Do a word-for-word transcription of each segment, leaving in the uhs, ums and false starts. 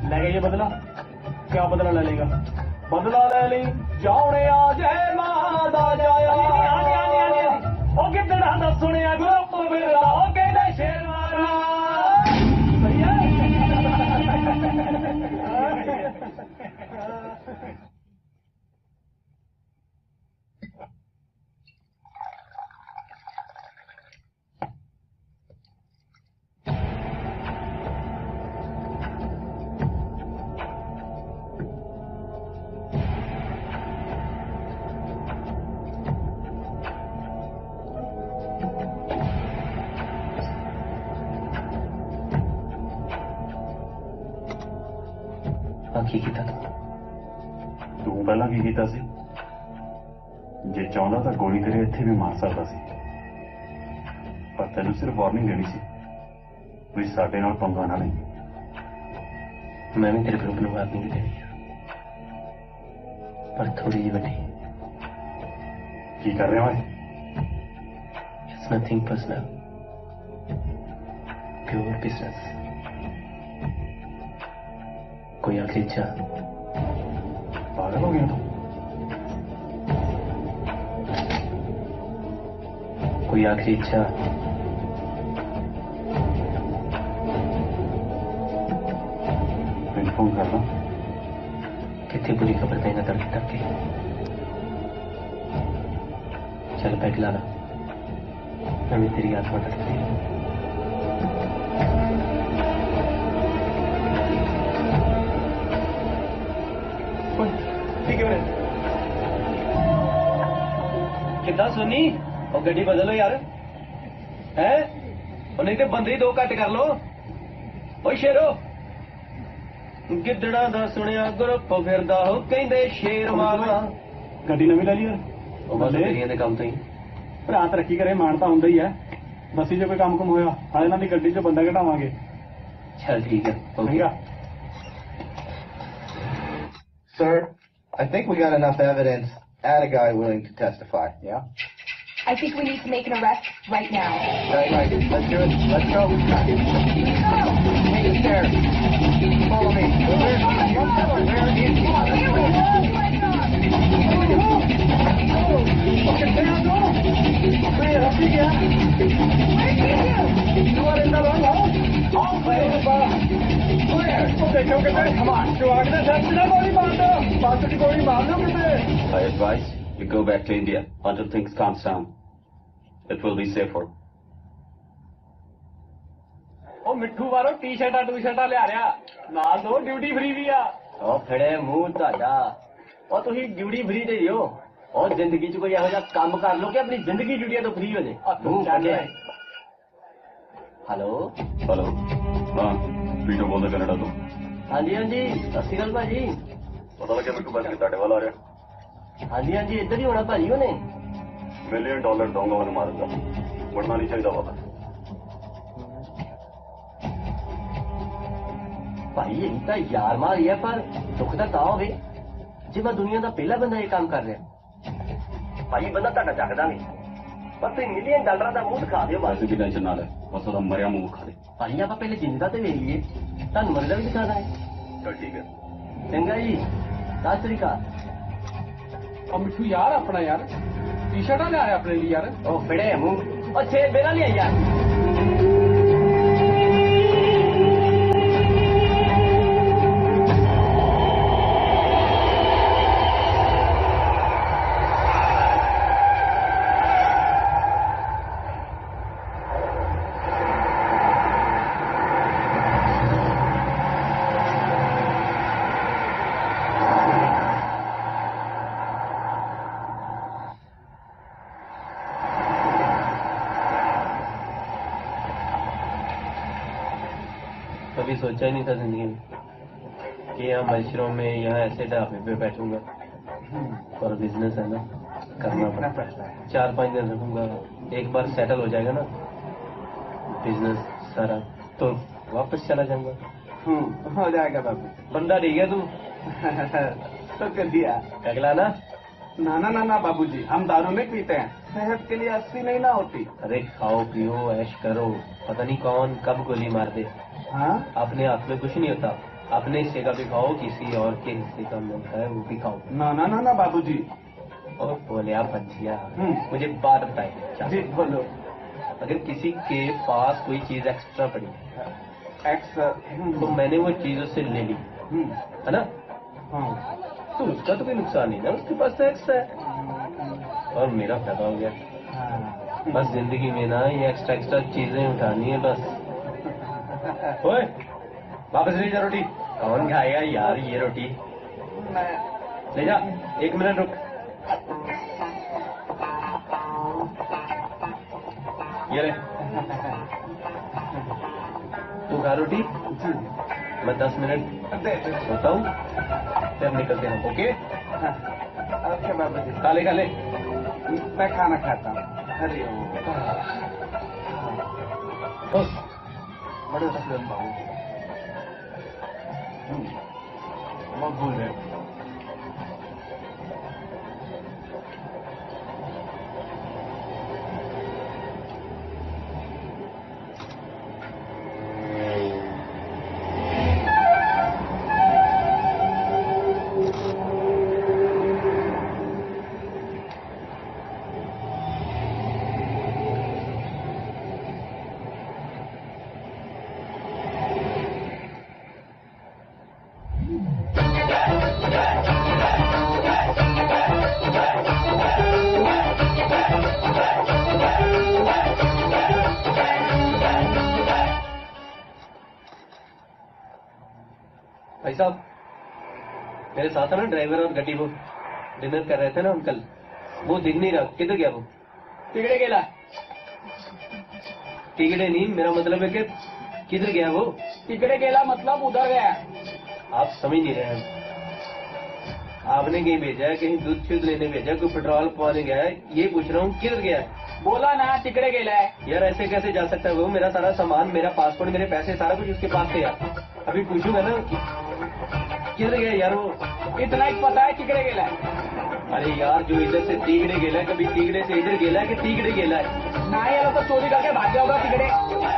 ले गए ये बदला। क्या बदला ले लेगा? बदला ले ली जाने आ जय मादा जाया ओ कितना दा सुनिया ग्रुप मेरा ओ कहदे शेर मारा सही है। की कीता तू पहला की कीता सी? जे चाहता तो गोली तेरे इत्थे भी मार सकता सी, पर तेन सिर्फ वार्निंग देनी सी भी साडे नाल पंगा ना ले। मैं भी तेरे ग्रुप में वार्निंग देनी पर थोड़ी जी बड़ी। की कर रहे हो? It's nothing personal, pure business. कोई आखिरी इच्छा? पागल हो गया तू? कोई आखिरी इच्छा? फोन कर रहा कितनी बुरी खबर देना तड़के तड़के। चल पैक ला ला, मैं भी तेरी आत्मा तड़कती हूँ। कितना सुनी और गड्डी बदलो यार है नहीं तो बंदे ही दो घट कर लो। ओ शेरो गिद्दड़ा दा सुनिया ग्रुप फिरदा हो कहंदे शेर मारना। गड्डी नवी लै ली यार बंदे काम तो ही भरा तरक्की करे मानता हुंदा ही है। बसी जो कोई काम कुम होया हां इन्हां दी गड्डी चो बंदा घटावांगे। चल ठीक है ठीक Sir, I think we got enough evidence and a guy willing to testify. Yeah? I think we need to make an arrest right now. Right, right. Let's do it. Let's go. Take the stairs. Follow me. Where is he? Where is he? Okay, stay on go. Wait, I'll see ya. You are in the wrong hole? I'll play the ball. Clear. Okay, okay, okay. Come on. You are going to test it. I'm only bound up. Bound to go in. Bound up. I advise you go back to India until things calm down. It will be safer. ओ मिठू वालो T शर्टा to शर्टा लिया रहा नाल दो duty free भी आ। ओ फड़े मुंह ਤੁਹਾਡਾ ਉਹ ਤੁਸੀਂ ਡਿਊਟੀ ਫ੍ਰੀ ਦੇ ਦਿਓ और जिंदगी च कोई ਇਹੋ ਜਿਹਾ ਕੰਮ ਕਰ ਲੋ ਕਿ ਆਪਣੀ ਜ਼ਿੰਦਗੀ ਡਿਊਟੀਆਂ ਤੋਂ ਫ੍ਰੀ ਹੋ ਜਾਏ। हेलो हेलो हाँ पीटो बोलते कनाडा तो। हाँ जी हाँ जी सत श्री अकाल भाजी। पता लगे मिठू बस के ਤੁਹਾਡੇ ਵੱਲ आ रहा। हाँ जी हाँ जी इधर ही होना भाजी ਉਹਨੇ। मिलियन डॉलर दूंगा उन्हें मारूंगा बढ़ना नहीं चाहिए वापस। भाई यही तो यार मार है पर दुख तो ता होवे जे मैं दुनिया का पहला बंदा ये काम कर रहा। भाई बंदा ਤੁਹਾਡਾ ਜਗਦਾ ਨਹੀਂ पर तुम मिलियन डॉलर का मुंह दिखा दियो बस। की टेंशन ना ले बस ਉਹਦਾ ਮਰਿਆ ਮੂੰਹ ਖਾ ਦੇ। भाई आप पहले जिंदा तो वेख लीए ਤੁਹਾਨੂੰ मरदा भी दिखाना है। चल ठीक है चंगा जी सत श्री अकाल। और मिठू यार अपना यार टी शर्टा ले आया अपने लिए यार। ओ फिड़े मुंह और छे बेला ले यार। कभी सोचा ही नहीं था जिंदगी में कि यहाँ मशरूम में यहाँ ऐसे ढाबे पे बैठूंगा और बिजनेस है ना करना पड़ता है। चार पांच दिन रखूंगा एक बार सेटल हो जाएगा ना बिजनेस सारा तो वापस चला जाऊंगा। हो जाएगा बाबू। बंदा ठीक है तू तो कर दिया अगला ना ना ना ना ना बाबूजी हम दारू नहीं पीते हैं सेहत के लिए अच्छी नहीं ना होती। अरे खाओ पियो ऐश करो पता नहीं कौन कब गोली मार दे। हाँ अपने हाथ में कुछ नहीं होता अपने हिस्से का भी खाओ, किसी और के हिस्से का मिलता है वो भी खाओ। ना ना ना ना बाबूजी। और बोले आप भजिया, हम्म। मुझे बात बताइए जी बोलो। अगर किसी के पास कोई चीज एक्स्ट्रा पड़ी एक्स तो मैंने वो चीज उससे ले ली, हम्म। है ना, हाँ। तो उसका तो कोई नुकसान नहीं ना, उसके पास तो एक्स्ट्रा है और मेरा फायदा हो गया। हाँ। बस जिंदगी में ना ये एक्स्ट्रा एक्स्ट्रा चीजें उठानी है बस। ओए वापस ले जा रोटी। कौन खाएगा यार ये रोटी? मैं ले जा, एक मिनट रुक। ये ले, तू खा रोटी, मैं दस मिनट दे दे। होता हूँ फिर निकलते हैं। ओके ओके बाबूजी। खा ले खा ले। मैं खाना खाता हूँ। हरि ओम। बस बड़े रसलन बाबू। मकबूल है। भाई साहब मेरे साथ है ना ड्राइवर और गड्डी, वो डिनर कर रहे थे ना अंकल, वो दिख नहीं रहा, किधर गया वो? तिगड़े गेला। टिकटे नहीं, मेरा मतलब है कि किधर गया वो? तिगड़े गेला मतलब उधर गया। आप समझ नहीं रहे हैं। आपने कहीं भेजा है, कहीं दूध शुद्ध लेने भेजा, कोई पेट्रोल पवाने गया है, ये पूछ रहा हूँ किधर गया है? बोला ना तिगड़े गेला है। यार ऐसे कैसे जा सकता है वो? मेरा सारा सामान, मेरा पासपोर्ट, मेरे पैसे, सारा कुछ उसके पास थे यार। अभी पूछूंगा ना किधर गया यार वो? इतना ही पता है तिगड़े गेला है। अरे यार जो इधर से तीगड़े गेला है, कभी तीगड़े से इधर गेला है कि तीगड़े गेला है? ना ये लोग तो चोरी करके भाग गया होगा तिगड़े।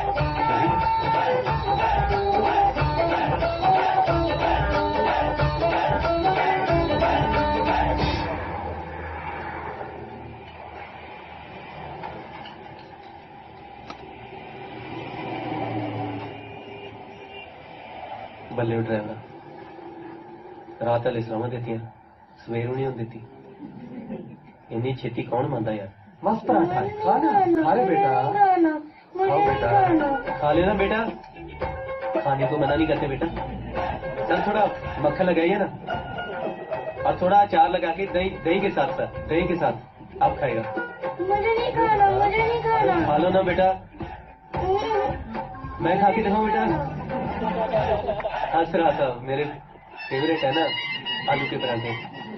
बल्ले ड्राइवर रात वाले सलामा देती है, सवेर नहीं होती थी। इन्नी छेती कौन मानता यार? मस्त पराठा है। खाना खा ले बेटा। खाओ बेटा, खा लेना बेटा, खाने को मना नहीं करते बेटा। चल थोड़ा मक्खन लगाइए ना, और थोड़ा अचार लगा के दही, दही के साथ साथ दही के साथ आप खाएगा। मुझे नहीं खाना, मुझे नहीं खाना। खा लो ना बेटा, मैं खा के दिखाऊं बेटा? हंस रहा था, मेरे फेवरेट है ना आलू के पराठे।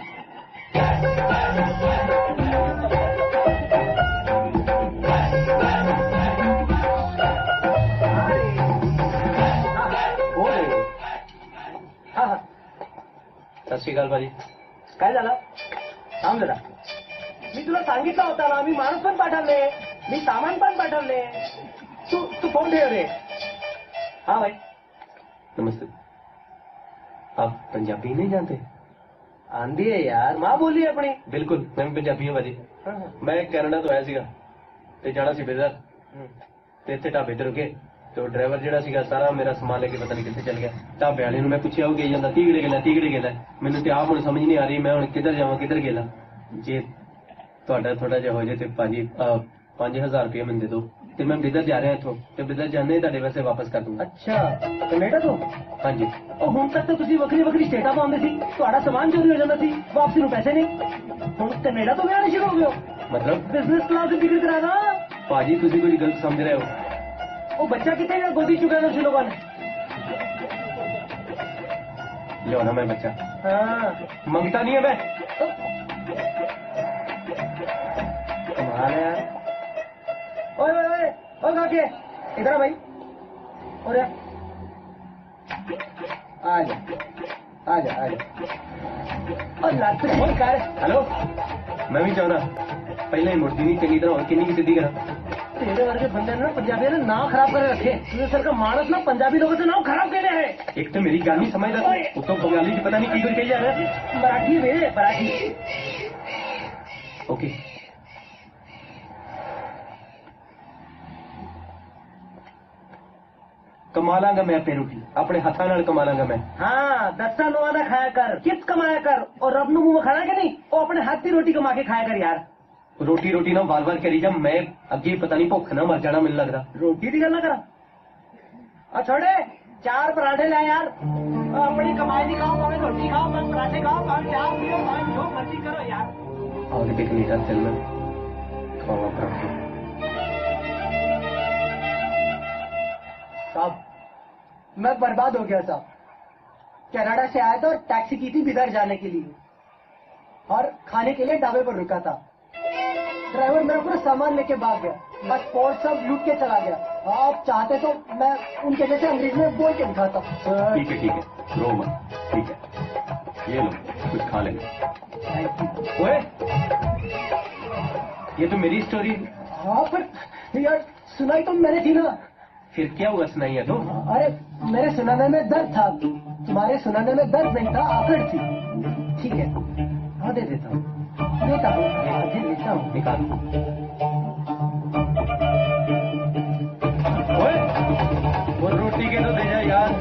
सत श्री अकाल भाजी. काय झालं? थांब जरा. मी तुला सांगितलं होता ना, मी माणूस पण पाठवले, मी सामान पण पाठवले. तू तू फोन ठेव रे. हाँ भाई. नमस्ते. आप पंजाबी नहीं जानते? आंधी है यार, माँ बोली अपनी. बिल्कुल, मैं भी पंजाबी हूँ भाजी. मैं कनाडा तो आया सीगा ते जाना सी बेजार ते इत्थे ढाबे ते रुके तो ड्राइवर जिहड़ा सीगा सारा मेरा समान लेके पता नहीं कित्थे चल गया. ढाबे वाले नूं मैं पुछया हो गई जांदा तीगड़े गेला तीगड़े गेला. मैनूं ते आप हुण समझ नहीं आ रही मैं हुण किधर जावां किधर गेला. जे तुहाडा थोड़ा जिहा हो जाए ते भाजी पांच हजार रुपया मैनूं दे दो ते मैं बिदर जा रहा इत्थों ते बिदर जाने तुहाडे पैसे वापस कर दूंगा. अच्छा कनेडा तो? हाँ जी. ਉਹ ਹੁਣ ਤੱਕ ਤਾਂ ਤੁਸੀਂ ਵੱਖਰੀ ਵੱਖਰੀ ਸਟੇਟਾਂ ਪਾਉਂਦੇ ਸੀ, ਤੁਹਾਡਾ ਸਮਾਨ ਚੋਰੀ ਹੋ ਜਾਂਦਾ ਸੀ, ਵਾਪਸੀ ਨੂੰ ਪੈਸੇ ਨਹੀਂ. ਹੁਣ ਕੈਨੇਡਾ ਤੋਂ ਵਿਆਹ ਸ਼ੁਰੂ ਹੋ ਗਏ ਹੋ. मतलब ਬਿਜ਼ਨਸ ਕਲਾਸ ਦੀ ਟਿਕਟ ਕਰਾਣਾ. भाजी तुसी कुछ गलत समझ रहे हो. ਉਹ ਬੱਚਾ ਕਿੱਥੇ ਗਿਆ ਗੋਦੀ ਚੁੱਕਿਆ ਤੁਸੀਂ ਲੋਕਾਂ ਨੇ? लो ना मैं बच्चा हाँ मंगता नहीं है मैं. कमाल है यार. ओए ओए ओए ओ काके इधर आ भाई. और यार आ जा आ जा आ जा. और लात से फोन कर. हेलो मैं भी चाहना पहले ही मुड़ती नहीं चंगी तरह और किन्नी की सीधी करा. तेरे वर्गे बंदे ने पंजाबी ने नाम खराब कर रखे। तुझे सर का मानस ना पंजाबी लोगों से नाम खराब कर रहे हैं। एक तो मेरी गाल नहीं समझ रहा, वो तो बंगाली की पता नहीं की कही जा रहा है। मराठी वे मराठी। ओके कमा लांगा मैं अपनी रोटी, अपने हथा नाल कमा लांगा मैं। हाँ दस्ता नुआ ना खाया कर, कित कमाया कर, और रब नु मुंह खाना के नहीं, वो अपने हाथ की रोटी कमा के खाया कर यार। रोटी रोटी ना बार बार करी जा, मैं अगे पता नहीं भुख ना मर जाना, मिल लग रहा। रोटी की गल ना करा और छोड़े चार पराठे ला यार, अपनी कमाई नहीं खाओ, भावे रोटी खाओ, भावे पराठे खाओ, भावे चार पियो, भावे जो मर्जी करो यार। और एक लीटर तेल में खावा पराठे। साहब मैं बर्बाद हो गया साहब। कनाडा से आया था और टैक्सी की थी बिदर जाने के लिए, और खाने के लिए ढाबे पर रुका था। ड्राइवर मेरा पूरा सामान लेके भाग गया, बस पोर्ट सब लूट के चला गया। आप चाहते तो मैं उनके जैसे अंग्रेजी में बोल के दिखाता। ठीक है ठीक है, रो मत, ठीक है, ये लो कुछ खा लेंगे। ओए ये तो मेरी स्टोरी। हाँ पर यार सुनाई तो मैंने थी ना। फिर क्या हुआ, सुनाई है तो? अरे मेरे सुनाने में दर्द था, तुम्हारे सुनाने में दर्द नहीं था, आकड़ थी। ठीक है हाँ दे देता हूँ, देता हूँ दे देता हूँ। निकाल। ओए वो रोटी के तो दे जा यार।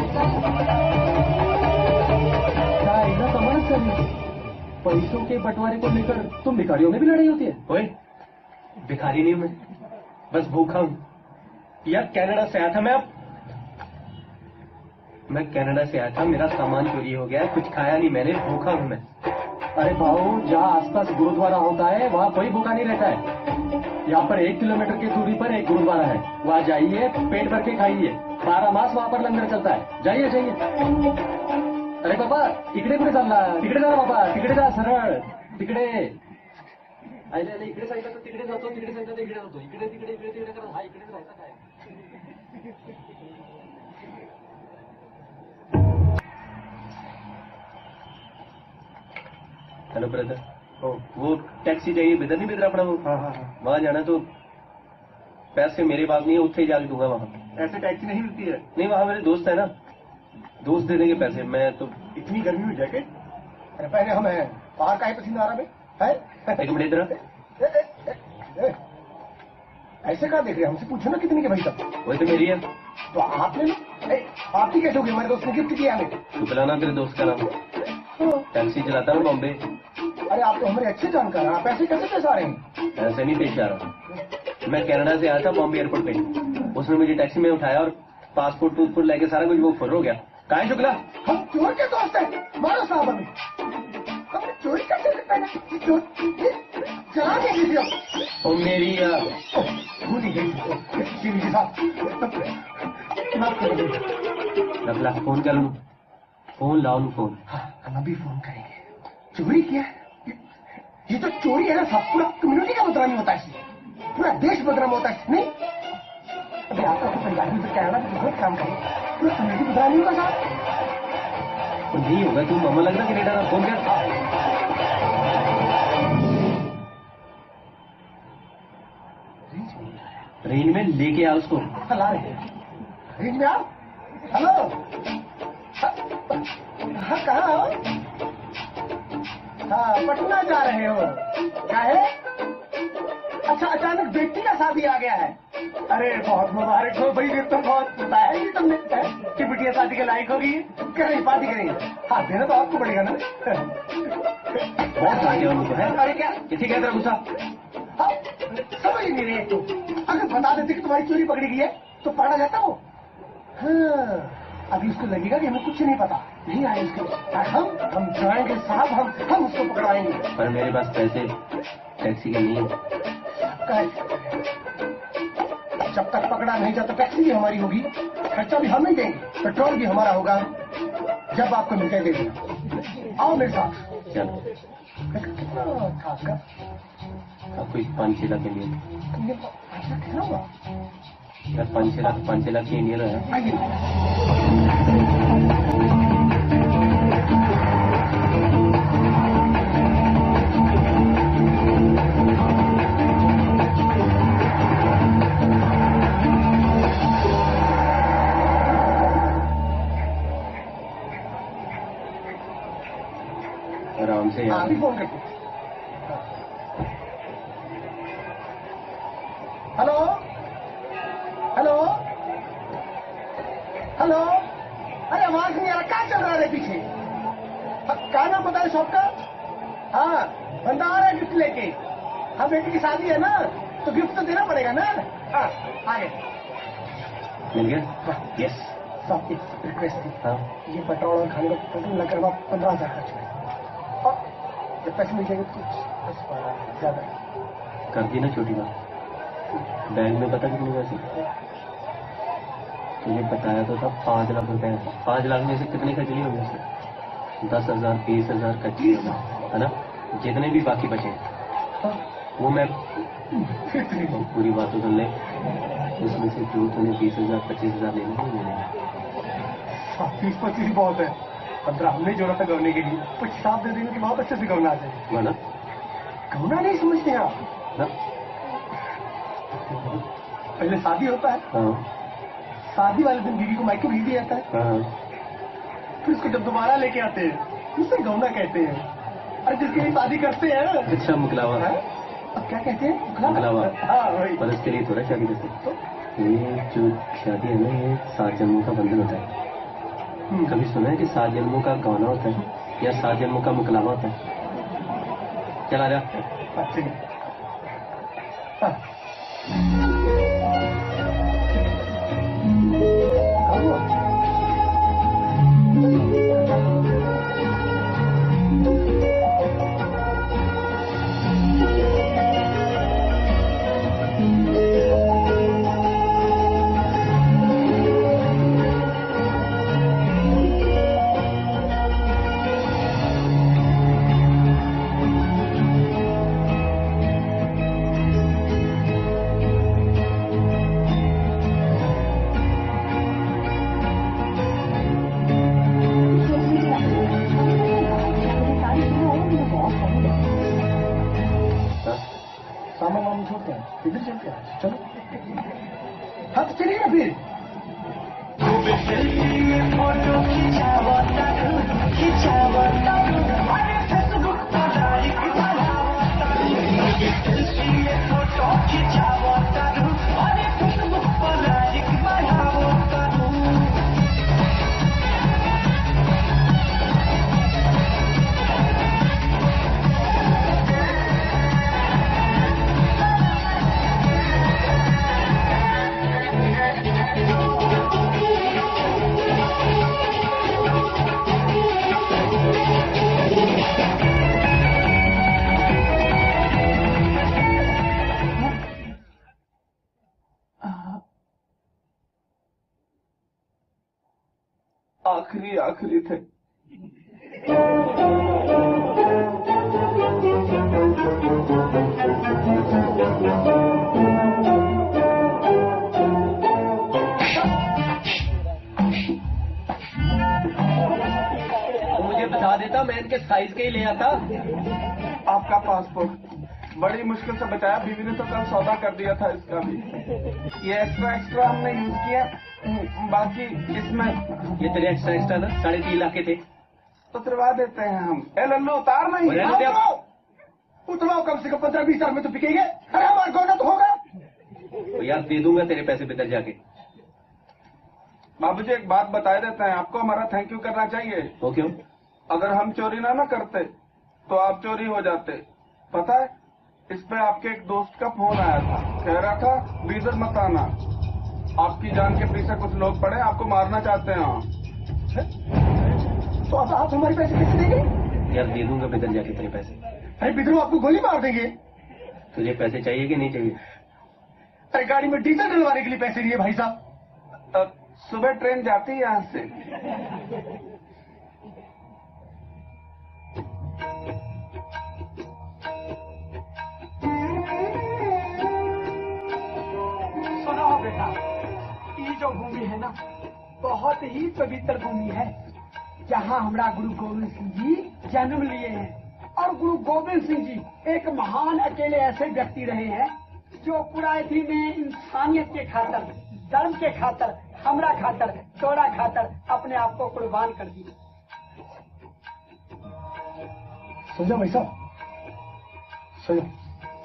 क्या ऐसा कमाल करी, पैसों के बंटवारे को लेकर तुम भिखारियों में भी लड़ाई होती है। ओए भिखारी नहीं हूं मैं, बस भूखा हूं यार। कनाडा से आया था मैं, मैं कनाडा से आया था, मेरा सामान चोरी हो गया, कुछ खाया नहीं मैंने, भूखा हूं मैं। अरे भाऊ जहाँ आसपास गुरुद्वारा होता है वहाँ कोई भूखा नहीं रहता है। यहाँ पर एक किलोमीटर की दूरी पर एक गुरुद्वारा है, वहाँ जाइए पेट भर के खाइए, बारह मास वहाँ पर लंगर चलता है। जाइए जाइए। अरे बाबा तिकडे कुठे चालला, तिकडे जा बाबा, तिकडे जा सरळ तिकडे। अरे अरे इकडे सांगितलं तर तिकडे जातो, तिकडे सांगितलं तर इकडे जातो, इकडे तिकडे इकडे तिकडे करा, हा इकडे राहायचा काय। हेलो ब्रदर, वो टैक्सी चाहिए बिदर नहीं बिदर अपना वो। हाँ हाँ हाँ। वहाँ जाना तो पैसे मेरे पास नहीं है, उत्थे ही जाके दूंगा वहाँ। ऐसे टैक्सी नहीं मिलती है। नहीं वहाँ मेरे दोस्त है ना, दोस्त दे देंगे पैसे। मैं तो इतनी गर्मी में जैकेट अरे पहले हम है, बाहर का है पसीना आ रहा है, है? एक मिनट इधर। ऐसे कहा देख रहे, हमसे पूछो ना कितनी के भाई साहब। वही तो मेरी है। तो आपने आपकी कैसे होगी, हमारे दोस्त ने गिफ्ट किया हमें। तू पिलाना तेरे दोस्त का नाम, टैक्सी चलाता हूँ बॉम्बे। अरे आप तो हमारे अच्छे जानकार हैं, आप ऐसे कैसे पेश आ रहे हैं। ऐसे नहीं पेश आ रहा, मैं कनाडा से आया था बॉम्बे एयरपोर्ट पे, उसने मुझे टैक्सी में उठाया और पासपोर्ट टूथपुट लेके सारा कुछ वो फुर हो गया। कहाँ है शुक्ला? हम चोर के दोस्त हैं, मारो साहब हमें। हमने चोरी कैसे करते चोर चला के दीजिए। ओ मेरी यार भूल ही गई साहब। रखला फोन कर लूँ, फोन लाओ लूँ फोन। हाँ हम अभी फोन करेंगे। चोरी किया ये, ये तो चोरी है ना साहब, पूरा कम्युनिटी का बदनामी होता है इसमें, पूरा देश बदनाम होता है। नहीं अभी आपका तो पंजाबी तो कनाडा में बहुत काम करे, पूरा कम्युनिटी बदनामी होगा साहब। तो नहीं होगा, तू मामा लग रहा कनेडा का, फोन कर। रेंज में लेके आ उसको। ला रहे रेंज में आओ। हेलो हाँ कहाँ हो? हाँ पटना जा रहे हो, क्या है? अच्छा अचानक बेटी का शादी आ गया है। अरे बहुत मुबारक हो भाई, तो बहुत बताया नहीं तुमने कि बिटिया शादी के लायक होगी। करेंगे पार्टी करेंगे, हाँ देना तो आपको पड़ेगा ना। बहुत आ गया उनको है। अरे क्या किसी का तेरा गुस्सा? हाँ, समझ ही नहीं रहे तो। अगर बता देते कि तुम्हारी चोरी पकड़ी गई है तो पकड़ा जाता वो। हाँ अभी उसको लगेगा कि हमें कुछ नहीं पता, नहीं आए उसको। हम हम जाएंगे साहब, हम हम उसको पकड़वाएंगे। पर मेरे पास पैसे टैक्सी के नहीं है। जब तक पकड़ा नहीं जाता टैक्सी भी हमारी होगी, खर्चा भी हम ही देंगे, पेट्रोल भी हमारा होगा। जब आपको मिल के दे देना, आओ मेरे साथ। चलो कितना था आपका? आपको इस पाँच छह लाख के लिए कितना हुआ? यार पाँच छह लाख पाँच छह लाख की इंडियन है। आइए आराम से यार। अभी फोन करते। हेलो हेलो हेलो, अरे आवाज नहीं आ रहा, क्या चल रहा है पीछे? क्या नाम पता है शॉप का? हाँ, बंदा आ रहा है गिफ्ट लेके। हाँ, बेटी की शादी है ना, तो गिफ्ट तो देना पड़ेगा ना। हाँ, आगे मिल गया? यस। सब एक रिक्वेस्ट थी। हाँ, ये पेट्रोल और खाने का टोटल लगकर वहाँ पंद्रह हजार खर्च हुए, और जब पैसे मिल जाएंगे कुछ दस बारह ज्यादा कर दी ना छोटी बात। बैंक में पता कितने पैसे? तुझे बताया तो था पाँच लाख रुपए। पाँच लाख में से कितने खर्च लिए होंगे उसने? दस हजार बीस हजार खर्च लिए होंगे, है ना? जितने भी बाकी बचे वो मैं पूरी बात तो सुन ले। उसमें से जो तूने बीस हजार पच्चीस हजार लेने नहीं लेने। बीस पच्चीस बहुत है, पंद्रह हमने जोड़ा था गवने के लिए, कुछ हिसाब दे देंगे कि बहुत अच्छे से गवना आ जाए। ना गवना नहीं समझते हैं आप ना? पहले शादी होता है, हाँ शादी वाले दिन बीवी को मायके भेज दिया जाता है, हाँ। फिर उसको जब दोबारा लेके आते हैं उसे गवना कहते हैं। अरे जिसके लिए शादी करते हैं। अच्छा, मुकलावा। अब क्या कहते हैं? मुकलावा। हाँ वही। पर इसके लिए थोड़ा शादी करते हैं। ये जो शादी है ना, ये सात जन्मों का बंधन होता है। कभी सुना है कि सात जन्मों का गौना होता है या सात जन्मों का मुकलावा होता है? चला जा। अच्छा सामान वामान छोड़ते हैं, इधर चलते हैं। चलो हाँ तो चलिए ना फिर। आखिरी आखिरी थे। मुझे बता देता, मैं इनके साइज के ही ले आता। आपका पासपोर्ट बड़ी मुश्किल से बचाया, बीवी ने तो कल सौदा कर दिया था इसका भी। ये एक्स्ट्रा एक्स्ट्रा हमने यूज किया, बाकी इसमें ये तेरे एक्स्ट्रा एक्स्ट्रा ना साढ़े तीन लाख के थे। उतरवा देते हैं हम। ए लल्लू उतार नहीं। उतरवाओ, कम से कम पंद्रह बीस हजार में तो बिकेंगे। अरे हमारा गौना तो होगा। तो यार दे दूंगा तेरे पैसे भीतर जाके। बाबूजी एक बात बता देते हैं आपको, हमारा थैंक यू करना चाहिए। वो क्यों? अगर हम चोरी ना ना करते तो आप चोरी हो जाते। पता है, इस पे आपके एक दोस्त का फोन आया था, कह रहा था बीदर मत आना, आपकी जान के पीछे कुछ लोग पड़े, आपको मारना चाहते हैं। तो अब आप हमारे पैसे कैसे देंगे? यार दे दूंगा भीतर जाके तेरे पैसे। अरे बिदरू आपको गोली मार देंगे। तुझे पैसे चाहिए कि नहीं चाहिए? अरे गाड़ी में डीजल डलवाने के लिए पैसे नहीं है भाई साहब। सुबह ट्रेन जाती है यहाँ से। सुनो बेटा, ये जो भूमि है ना, बहुत ही पवित्र भूमि है, जहाँ हमारा गुरु गोविंद सिंह जी जन्म लिए हैं। और गुरु गोविंद सिंह जी एक महान अकेले ऐसे व्यक्ति रहे हैं जो पुरायथी में इंसानियत के खातर, धर्म के खातर, हमरा खातर, तोरा खातर अपने आप को कुर्बान कर दिया। सो जाओ भाई साहब, सो जाओ।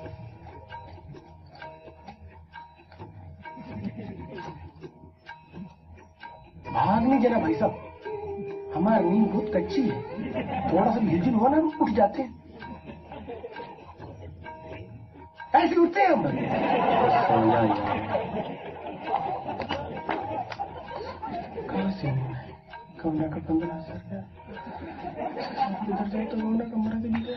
भाग नहीं जाना भाई साहब, हमारी नींद बहुत कच्ची है, थोड़ा सा हिलजुल हुआ ना उठ जाते हैं, ऐसे उठते हैं हम। कहाँ से कमरा का पंद्रह हजार का इधर जाए तो रोना कमरा के लिए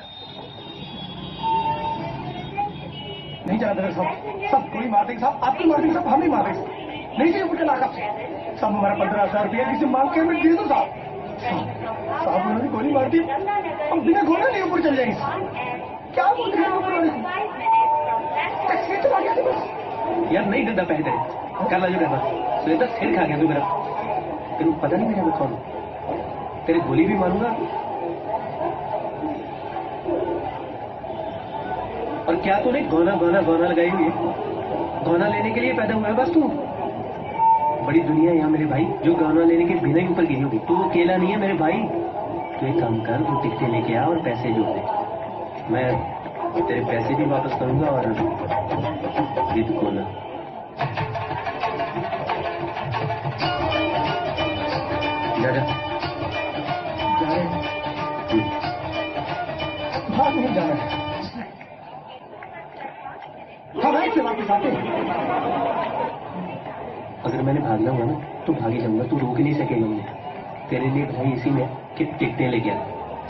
नहीं जाना मेरे साहब, सब कोई मार देंगे साहब, आपकी मार देंगे साहब, हम ही मार देंगे, नहीं चाहिए मुझे लाकर सब हमारा पंद्रह हजार रुपया किसी मांग के हमें दे दो साहब। साहब उन्होंने गोली मार दी, हम बिना गोला नहीं ऊपर चल जाएंगे। क्या बोल रहे हैं ऊपर वाले, टैक्सी चला गया था बस। यार नहीं डरता पहले कर ला जो डरता सुरेंद्र, सिर खा गया तू मेरा, तेरे पता नहीं मेरा मैं कौन, तेरे गोली भी मारूंगा। और क्या तूने गौना गौना गौना लगाई हुई है, गौना लेने के लिए पैदा हुआ है बस तू। बड़ी दुनिया यहाँ मेरे भाई जो गौना लेने के बिना ही ऊपर गिरी होगी, तू अकेला नहीं है मेरे भाई। तू एक काम कर, तू टिकटें लेके आ और पैसे जोड़ दे, मैं तेरे पैसे भी वापस करूंगा और विद गौना। जा जा भाग नहीं जाना है, हम ऐसे वापस आते हैं। अगर मैंने भागना हुआ ना तो भाग ही जाऊंगा, तू रोक नहीं सकेगा मुझे। तेरे लिए भाई इसी में कि टिकटें लेके आ।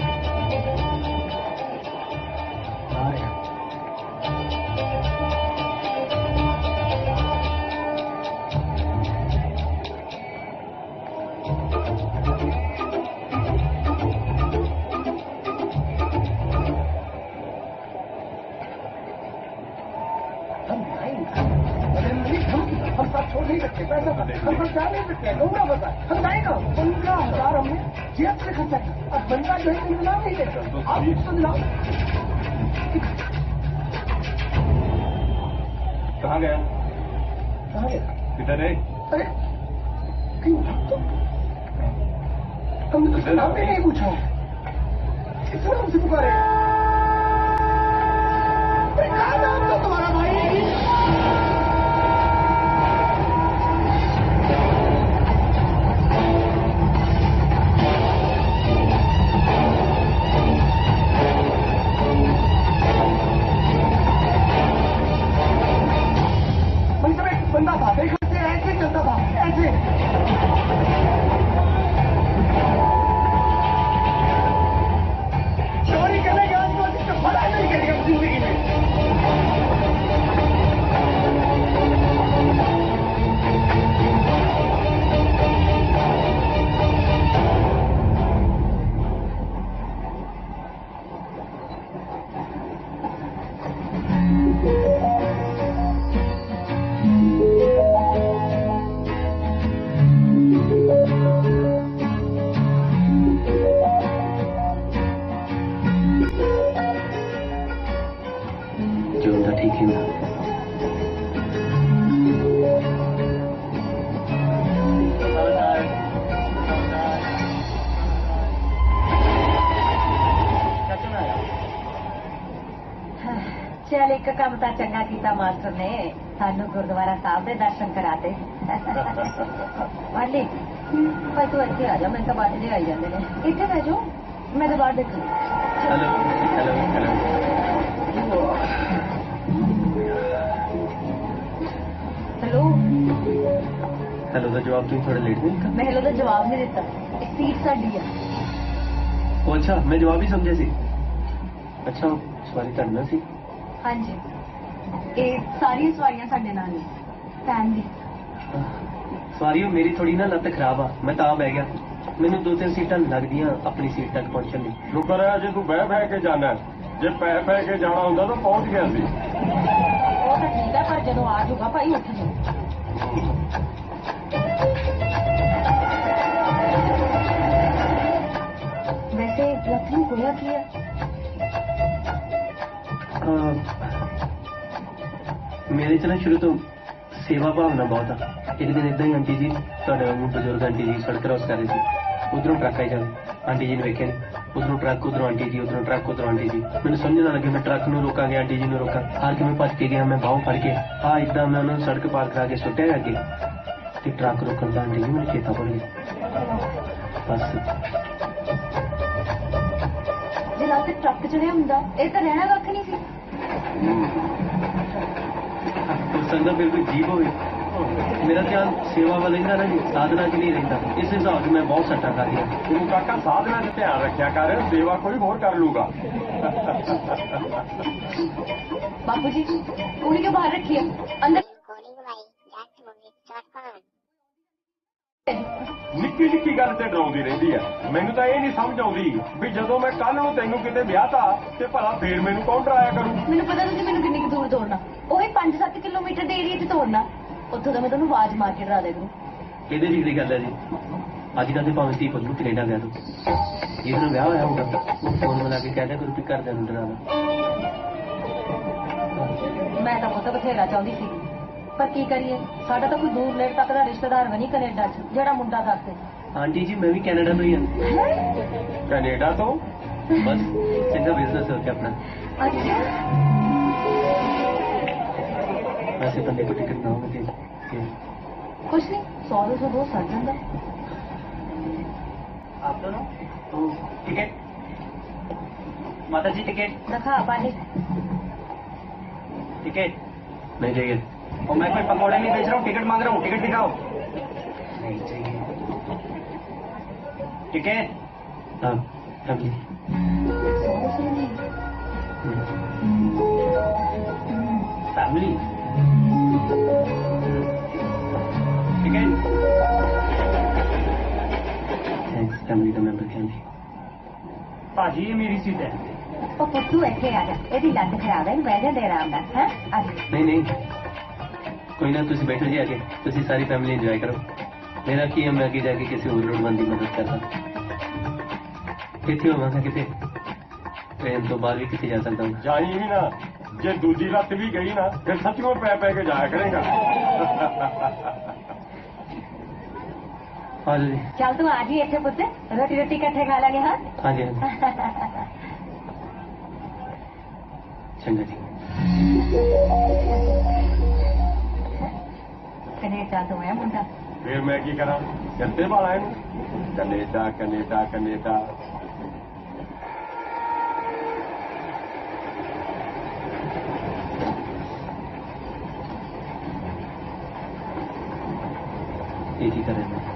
हम सब छोड़ नहीं सकते, पैसा हम सब जा नहीं सकते, डूंगा बता हम जाएगा। पंद्रह हजार हमने जेब से खर्चा किया, अब बंदा जो है इंतजाम नहीं देता, आप उसको दिलाओ। कहाँ गया, कहाँ गया, किधर है? अरे कहीं तो हमने तो नाम भी नहीं पूछा, किस नाम से पुकारे? अरे कहाँ नाम था तुम्हारा भाई? बंदा था, देखा ऐसे चलता था, ऐसे चोरी करने के आज बाद इसका भला नहीं करेगा जिंदगी में। ठीक ही हुआ। चल एक काम तो चंगा किया मास्टर ने, सानू गुरुद्वारा साहब के दर्शन कराते। वाली भाई तू इतने आ जा, मैं तो बाद आई जाते हैं, इतने बह जाओ, मैं तो बाहर देखी। Hello hello hello hello hello का जवाब तुम थोड़ा लेट नहीं। मैं हेलो का जवाब नहीं दिता, सीट साडी है। ओ अच्छा, मैं जवाब ही समझा सी। अच्छा सवारी करना सी। हाँ जी, ये सारी सवारियां साडे नाल ने फैमिली। सवारी मेरी थोड़ी ना लत खराब आ, मैं तां बह गया, मैंने दो तीन सीटां लगदियां अपनी सीट तक पहुंचने दी। शुक्र है जे तू बह बह के जाना है, जे पै पै के जाना होंदा तो पहुंच गया सी। वो तो ठीक है, पर जदों आ जाऊगा भाई उठ जाओ। वैसे लखनऊ होया की है? मेरे च ना शुरू तो सेवा भावना बहुत आ। एक दिन इदा ही आंटी जी तुहाडे वांगू बजुर्ग आंटी जी सड़क क्रॉस कर रही थी, उधरों ट्रक आई जाए, आंटी जी ने वेख्या नहीं, उधरों ट्रक उधरों आंटी जी उधरों ट्रक उधरों आंटी जी मैंने समझ ना लगे मैं ट्रक नूं रोकांगे आंटी जी नूं रोकां हार के मैं भज के गया मैं बाहों फड़ के हाँ इदां मैं उन्होंने सड़क पार करा के सुट्टिया अगे ते ट्रक रोकण दा आंटी जी मैंने चेता भुल गया बस जे रात ट्रक चढ़िया हुंदा ये तां रहना कख नहीं सी हो सकदा फिर कोई जीव होवे मेरा ध्यान सेवा वाल रहिंदा ना जी साधना च नहीं रहिंदा इस हिसाब से मैं बहुत सट्टा खादियां तू काका साधना च ध्यान रखिया कर सेवा कोई होर कर लूगा बापू जी कुड़ी के बाहर रखिए अंदर ਨਿੱਕੀ ਨਿੱਕੀ ਗੱਲ ਤੇ ਡਰਾਉਂਦੀ ਰਹਿੰਦੀ ਆ ਮੈਨੂੰ ਤਾਂ ਇਹ ਨਹੀਂ ਸਮਝ ਆਉਂਦੀ ਵੀ ਜਦੋਂ ਮੈਂ ਕੱਲ ਨੂੰ ਤੈਨੂੰ ਕਿਤੇ ਵਿਆਹਤਾ ਤੇ ਭਲਾ ਫੇਰ ਮੈਨੂੰ ਕੌਣ ਡਰਾਇਆ ਕਰੂ ਮੈਨੂੰ ਪਤਾ ਤੁਸੀਂ ਮੈਨੂੰ ਕਿੰਨੀ ਕੁ ਦੂਰ ਤੋੜਨਾ ਉਹੀ ਪੰਜ ਸੱਤ ਕਿਲੋਮੀਟਰ ਦੇ ਏਰੀਆ 'ਚ ਤੋੜਨਾ ਉੱਥੋਂ ਤਾਂ ਮੈਂ ਤੁਹਾਨੂੰ ਆਵਾਜ਼ ਮਾਰ ਕੇ ਡਰਾ ਦੇ ਦੂੰ ਇਹਦੇ ਜੀ ਦੀ ਗੱਲ ਹੈ ਜੀ ਅੱਜ ਕੱਲ੍ਹ ਤੇ ਭਾਵੇਂ ਧੀ ਪੁੱਤ ਨੂੰ ਕੈਨੇਡਾ ਗਿਆ ਤੂੰ ਜਿਹਨੂੰ ਵਿਆਹ ਹੋਇਆ ਹੋਊਗਾ ਉਹ ਫੋਨ ਮਿਲਾ ਕੇ ਕਹਿੰਦਾ ਕਰੂ ਵੀ ਘਰਦਿਆਂ ਨੂੰ ਡਰਾ ਮੈਂ ਤਾਂ ਪੁੱਤ ਬਥੇਰਾ ਚਾਹੁੰਦੀ ਸੀ ਪਰ ਕੀ ਕਰੀਏ ਸਾਡਾ ਤਾਂ ਕੋਈ ਦੂਰ ਨੇੜੇ ਤੱਕ ਦਾ ਰਿਸ਼ਤੇਦਾਰ ਵੀ ਨਹੀਂ ਕੈਨੇਡਾ 'ਚ ਜਿਹੜਾ ਮੁੰਡਾ ਦੱਸਦੇ ਆਂਟੀ ਜੀ ਮੈਂ ਵੀ ਕੈਨੇਡਾ ਤੋਂ ਹੀ ਹਾਂ ਕੈਨੇਡਾ ਤੋਂ ਬਸ ਚੰਗਾ ਬਿਜ਼ਨਸ ਹੋ ਗਿਆ ਆਪਣਾ ਅੱਛਾ वैसे बंदे को टिकट ना होगी कुछ नहीं सौ दो सौ दो सड़ जाता आप दोनों तो टिकट माता जी टिकट दिखा पानी टिकट नहीं चाहिए और मैं कोई पकौड़े नहीं बेच रहा हूँ टिकट मांग रहा हूँ टिकट दिखाओ नहीं चाहिए टिकट हाँ family family ticket thanks family का मेंबर कैन भाजी ये मेरी सीट है ਉਹ ਪੁੱਤੂ ਇੱਥੇ ਆ ਜਾ ਇਹਦੀ ਲੱਤ ਖਰਾਬ ਹੈ ਬਹਿ ਜਾ ਦੇ ਆਰਾਮ ਨਾਲ ਹੈ ਆ नहीं नहीं कोई ना तुसी बैठो जी आके तुसी सारी फैमिली एंजॉय करो मेरा की है मैं आगे जाके किसी और लोड़वंद की मदद करता कितने होवांगा किते ट्रेन तो बाहर भी कितने जा सकता हूँ ਜਾਈ ਵੀ ਨਾ ਜੇ ਦੂਜੀ ਰਾਤ ਵੀ ਗਈ ਨਾ ਫਿਰ ਸੱਚੀਓ ਪੈ ਪੈ ਕੇ ਜਾਇਆ ਕਰੇਗਾ हाँ जी ਚੱਲ ਤੂੰ ਆ ਜੀ ਇੱਥੇ ਪੁੱਤ ਰੋਟੀ ਰੋਟੀ ਇਕੱਠੇ ਖਾ ਲਾਂਗੇ ਹਾਂ हाँ जी हाँ जी चंगा जी ਕੈਨੇਡਾ ਤੋਂ ਆਇਆ ਮੁੰਡਾ ਫਿਰ ਮੈਂ ਕੀ ਕਰਾਂ ਜੱਤੇ ਵਾਲਾ ਇਹਨੂੰ ਕੈਨੇਡਾ ਕੈਨੇਡਾ ਕੈਨੇਡਾ एक ही करे मैं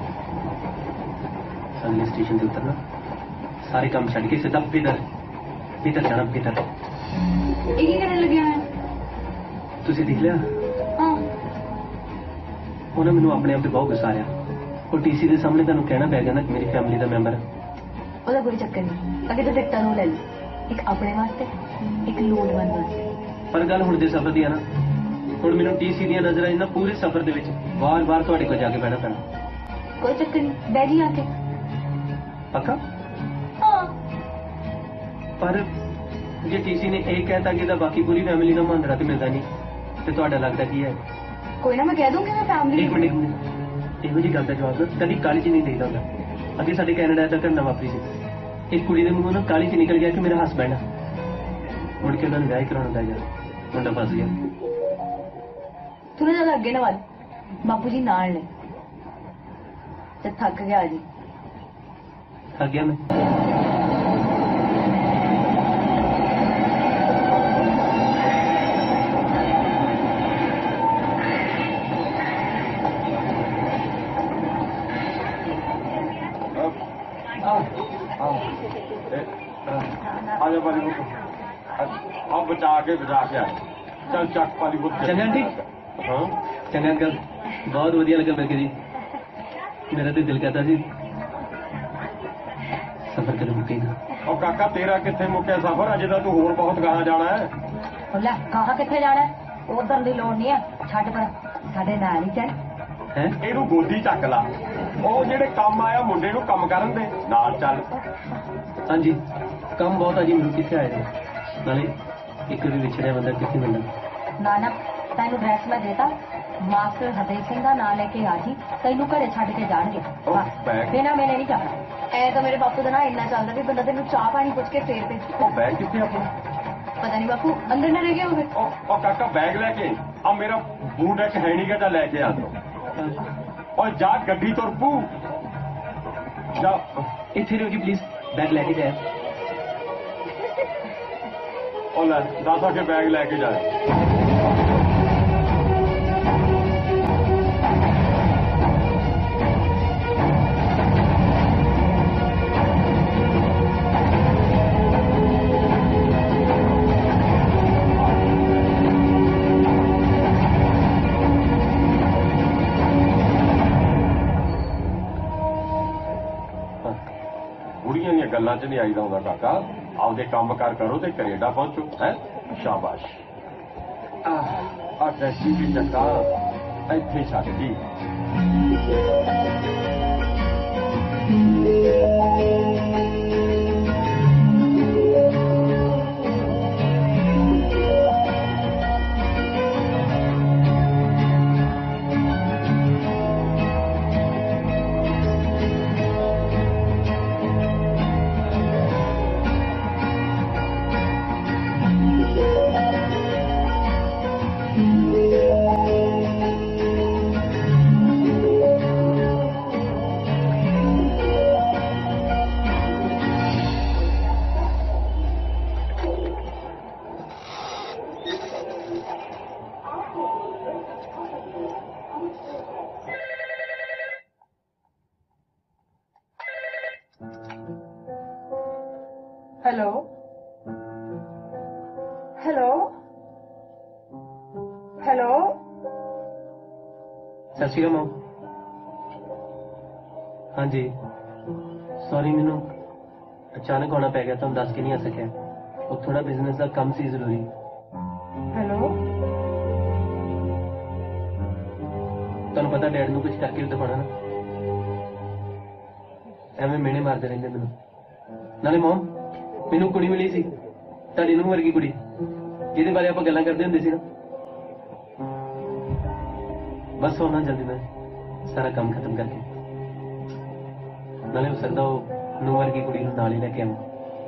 अगले स्टेशन पे उतरना सारे काम छड़ के सीधा पितर पितर जाना पितर ਇਹ ਕੀ ਕਰਨ ਲੱਗਿਆ ਹੈ तुसी देख लिया ਹਾਂ उन्हें मैंने अपने आप पे बहुत गुस्सा आया और टीसी के सामने तुहानू कहना पै गया ना कि मेरी फैमिली का मैंबर ਉਹਦਾ ਕੋਈ ਚੱਕਰ ਨਹੀਂ ਅੱਗੇ ਤਾਂ ਟਿਕਟਾਂ ਨੂੰ ਲੈ ਲਈ ਇੱਕ ਆਪਣੇ ਵਾਸਤੇ ਇੱਕ ਲੋੜਵੰਦ ਵਾਸਤੇ पर गल हुण दे सफर दी है ना हुण मैनू टीसी दी नजर आई ना पूरे सफर दे विच बार बार तुहाडे कोल जाके बैठना पैना ਕੋਈ ਚੱਕਰ ਨਹੀਂ ਬਹਿ ਜੀ ਆ ਕੇ पक्का ਹਾਂ पर जे टीसी ने यह कहता कि ਇਹਦਾ बाकी पूरी फैमिली का मांदरा तो मिलता नहीं तो तुहाडा लगता की है ਕੋਈ ਨਾ ਮੈਂ ਕਹਿ ਦੂੰਗੀ ਮੈਂ ਫੈਮਿਲੀ एक मिनट एक मिनट ਇਹੋ जी गल का जवाब दो कभी काली च नहीं देता ਹੁੰਦਾ ਅੱਗੇ ਸਾਡੇ ਕੈਨੇਡਾ ਦਾ ਘਟਨਾ ਵਾਪਰੀ ਸੀ ਇੱਕ ਕੁੜੀ ਦੇ ਮੂੰਹੋਂ ਨਾ ਕਾਲੀ ਚ ਨਿਕਲ ਗਿਆ ਕਿ ਮੇਰਾ ਹਸਬੈਂਡ ਆ ਮੁੜ ਕੇ ਉਹਨਾਂ ਨੂੰ ਵਿਆਹ ਹੀ ਕਰਾਉਣਾ ਪੈ ਗਿਆ ਮੁੰਡਾ ਫਸ ਗਿਆ ਥੋੜਾ ਜਿਹਾ ਅੱਗੇ ਨਾ ਵੱਲ ਬਾਪੂ ਜੀ ਨਾਲ ਨੇ ਤੇ ਥੱਕ ਗਿਆ ਜੀ थक गया मैं ਆ ਜਾ ਪਾਲੀ ਪੁੱਤ ਆ ਬਚਾ ਕੇ ਬਚਾ ਕੇ ਆ ਚੱਲ ਚੱਕ ਪਾਲੀ ਪੁੱਤ ਚੱਲ। चंगा आंटी ਹਾਂ चंगा अंकल बहुत वधिया लगा मिलके जी मेरा तो दिल कहता जी सफर करो मुक्के ना ਉਹ ਕਾਕਾ ਤੇਰਾ ਕਿੱਥੇ ਮੁੱਕਿਆ ਸਫ਼ਰ ਅਜੇ ਤਾਂ ਤੂੰ ਹੋਰ ਬਹੁਤ ਗਾਹਾਂ ਜਾਣਾ ਹੈ ਉਹ ਲੈ ਕਹਾਂ ਕਿੱਥੇ ਜਾਣਾ ਉਧਰ ਦੀ ਲੋੜ ਨਹੀਂ ਆ ਛੱਡ ਪਰ ਸਾਡੇ ਨਾਲ ਹੀ ਚੱਲ है ਇਹਨੂੰ ਗੋਦੀ ਚੱਕ ਲਾ ਉਹ ਜਿਹੜੇ ਕੰਮ ਆਇਆ ਮੁੰਡੇ ਨੂੰ ਕੰਮ ਕਰਨ ਦੇ ਨਾਲ ਚੱਲ हाँ जी कम बहुत है जी मेरे कितने आए थे नाले एक भी विछड़िया बंदा कितने मिलना ਨਾ ਨਾ ਤੈਨੂੰ ਡਰੈਸ ਮੈਂ ਦੇਤਾ ਮਾਸਟਰ ਹਰਦੇਵ ਸਿੰਘ ਦਾ ਨਾਂ ਲੈ ਕੇ ਆ ਜੀ ਤੈਨੂੰ ਘਰੇ ਛੱਡ ਕੇ ਜਾਣਗੇ ਉਹ ਬੈਗ। ਬਿਨਾਂ ਮੈਨੇ ਨਹੀਂ ਜਾਣਾ ਐ ਤਾਂ ਮੇਰੇ ਬਾਪੂ ਦਾ ਨਾ ਇੰਨਾ ਚੱਲਦਾ ਵੀ ਬੰਦਾ ਤੈਨੂੰ ਚਾਹ ਪਾਣੀ ਪੁੱਛ ਕੇ ਫੇਰ ਤੇ ਉਹ ਬੈਗ ਕਿੱਥੇ ਆਪਣਾ? ਪਤਾ ਨਹੀਂ ਬਾਪੂ ਅੰਦਰ ਨਾ ਰਹਿ ਗਏ ਹੋਵੇ। ਉਹ ਉਹ ਕਾਕਾ ਬੈਗ ਲੈ ਕੇ ਆ, ਮੇਰਾ ਬੂਟ ਇੱਕ ਹੈ ਨਹੀਂ ਗਾ, ਤਾਂ ਲੈ ਕੇ ਆ ਤੋ। ਓਏ ਜਾ ਗੱਡੀ ਤੁਰ ਪੂ ਜਾ। ਇੱਥੇ ਰਹੋ ਜੀ ਪਲੀਜ਼, ਬੈਗ ਲੈ ਕੇ ਜਾਏ। ਉਹ ਲੈ ਦੱਸ ਆ ਕੇ ਬੈਗ ਲੈ ਕੇ ਜਾਏ। ਗੱਲਾਂ 'ਚ ਨਹੀਂ ਆਈਦਾ ਹੁੰਦਾ ਕਾਕਾ, ਆਪਦੇ ਕੰਮ ਕਾਰ ਕਰੋ ਤੇ ਕੈਨੇਡਾ ਪਹੁੰਚੋ। ਹੈ ਸ਼ਾਬਾਸ਼। ਆ ਟੈਕਸੀ ਵੀ ਚੱਕਾ ਇੱਥੇ ਛੱਡ ਗਈ। हेलो हेलो हेलो सत श्री अकाल मैम। हाँ जी सॉरी, मैनू अचानक आना पै गया, तुम दस के नहीं आ सकिया। वो थोड़ा बिजनेस का कम सी जरूरी। हेलो तुम पता डैड नू कुछ करके भी दिखाना ना, एवं मेने मारते रहंदे मैनू। नाले मॉम मैनू कुड़ी मिली सी, तुहाडी नूंह वर्गी कुड़ी, जिहदे बारे आपां गल्लां करदे हुंदे सी ना। बस होना जल्दी मैं सारा काम खत्म करके, नाले हो सकदा वो नूंह वर्गी कुड़ी नूं नाल ही लेके आवां।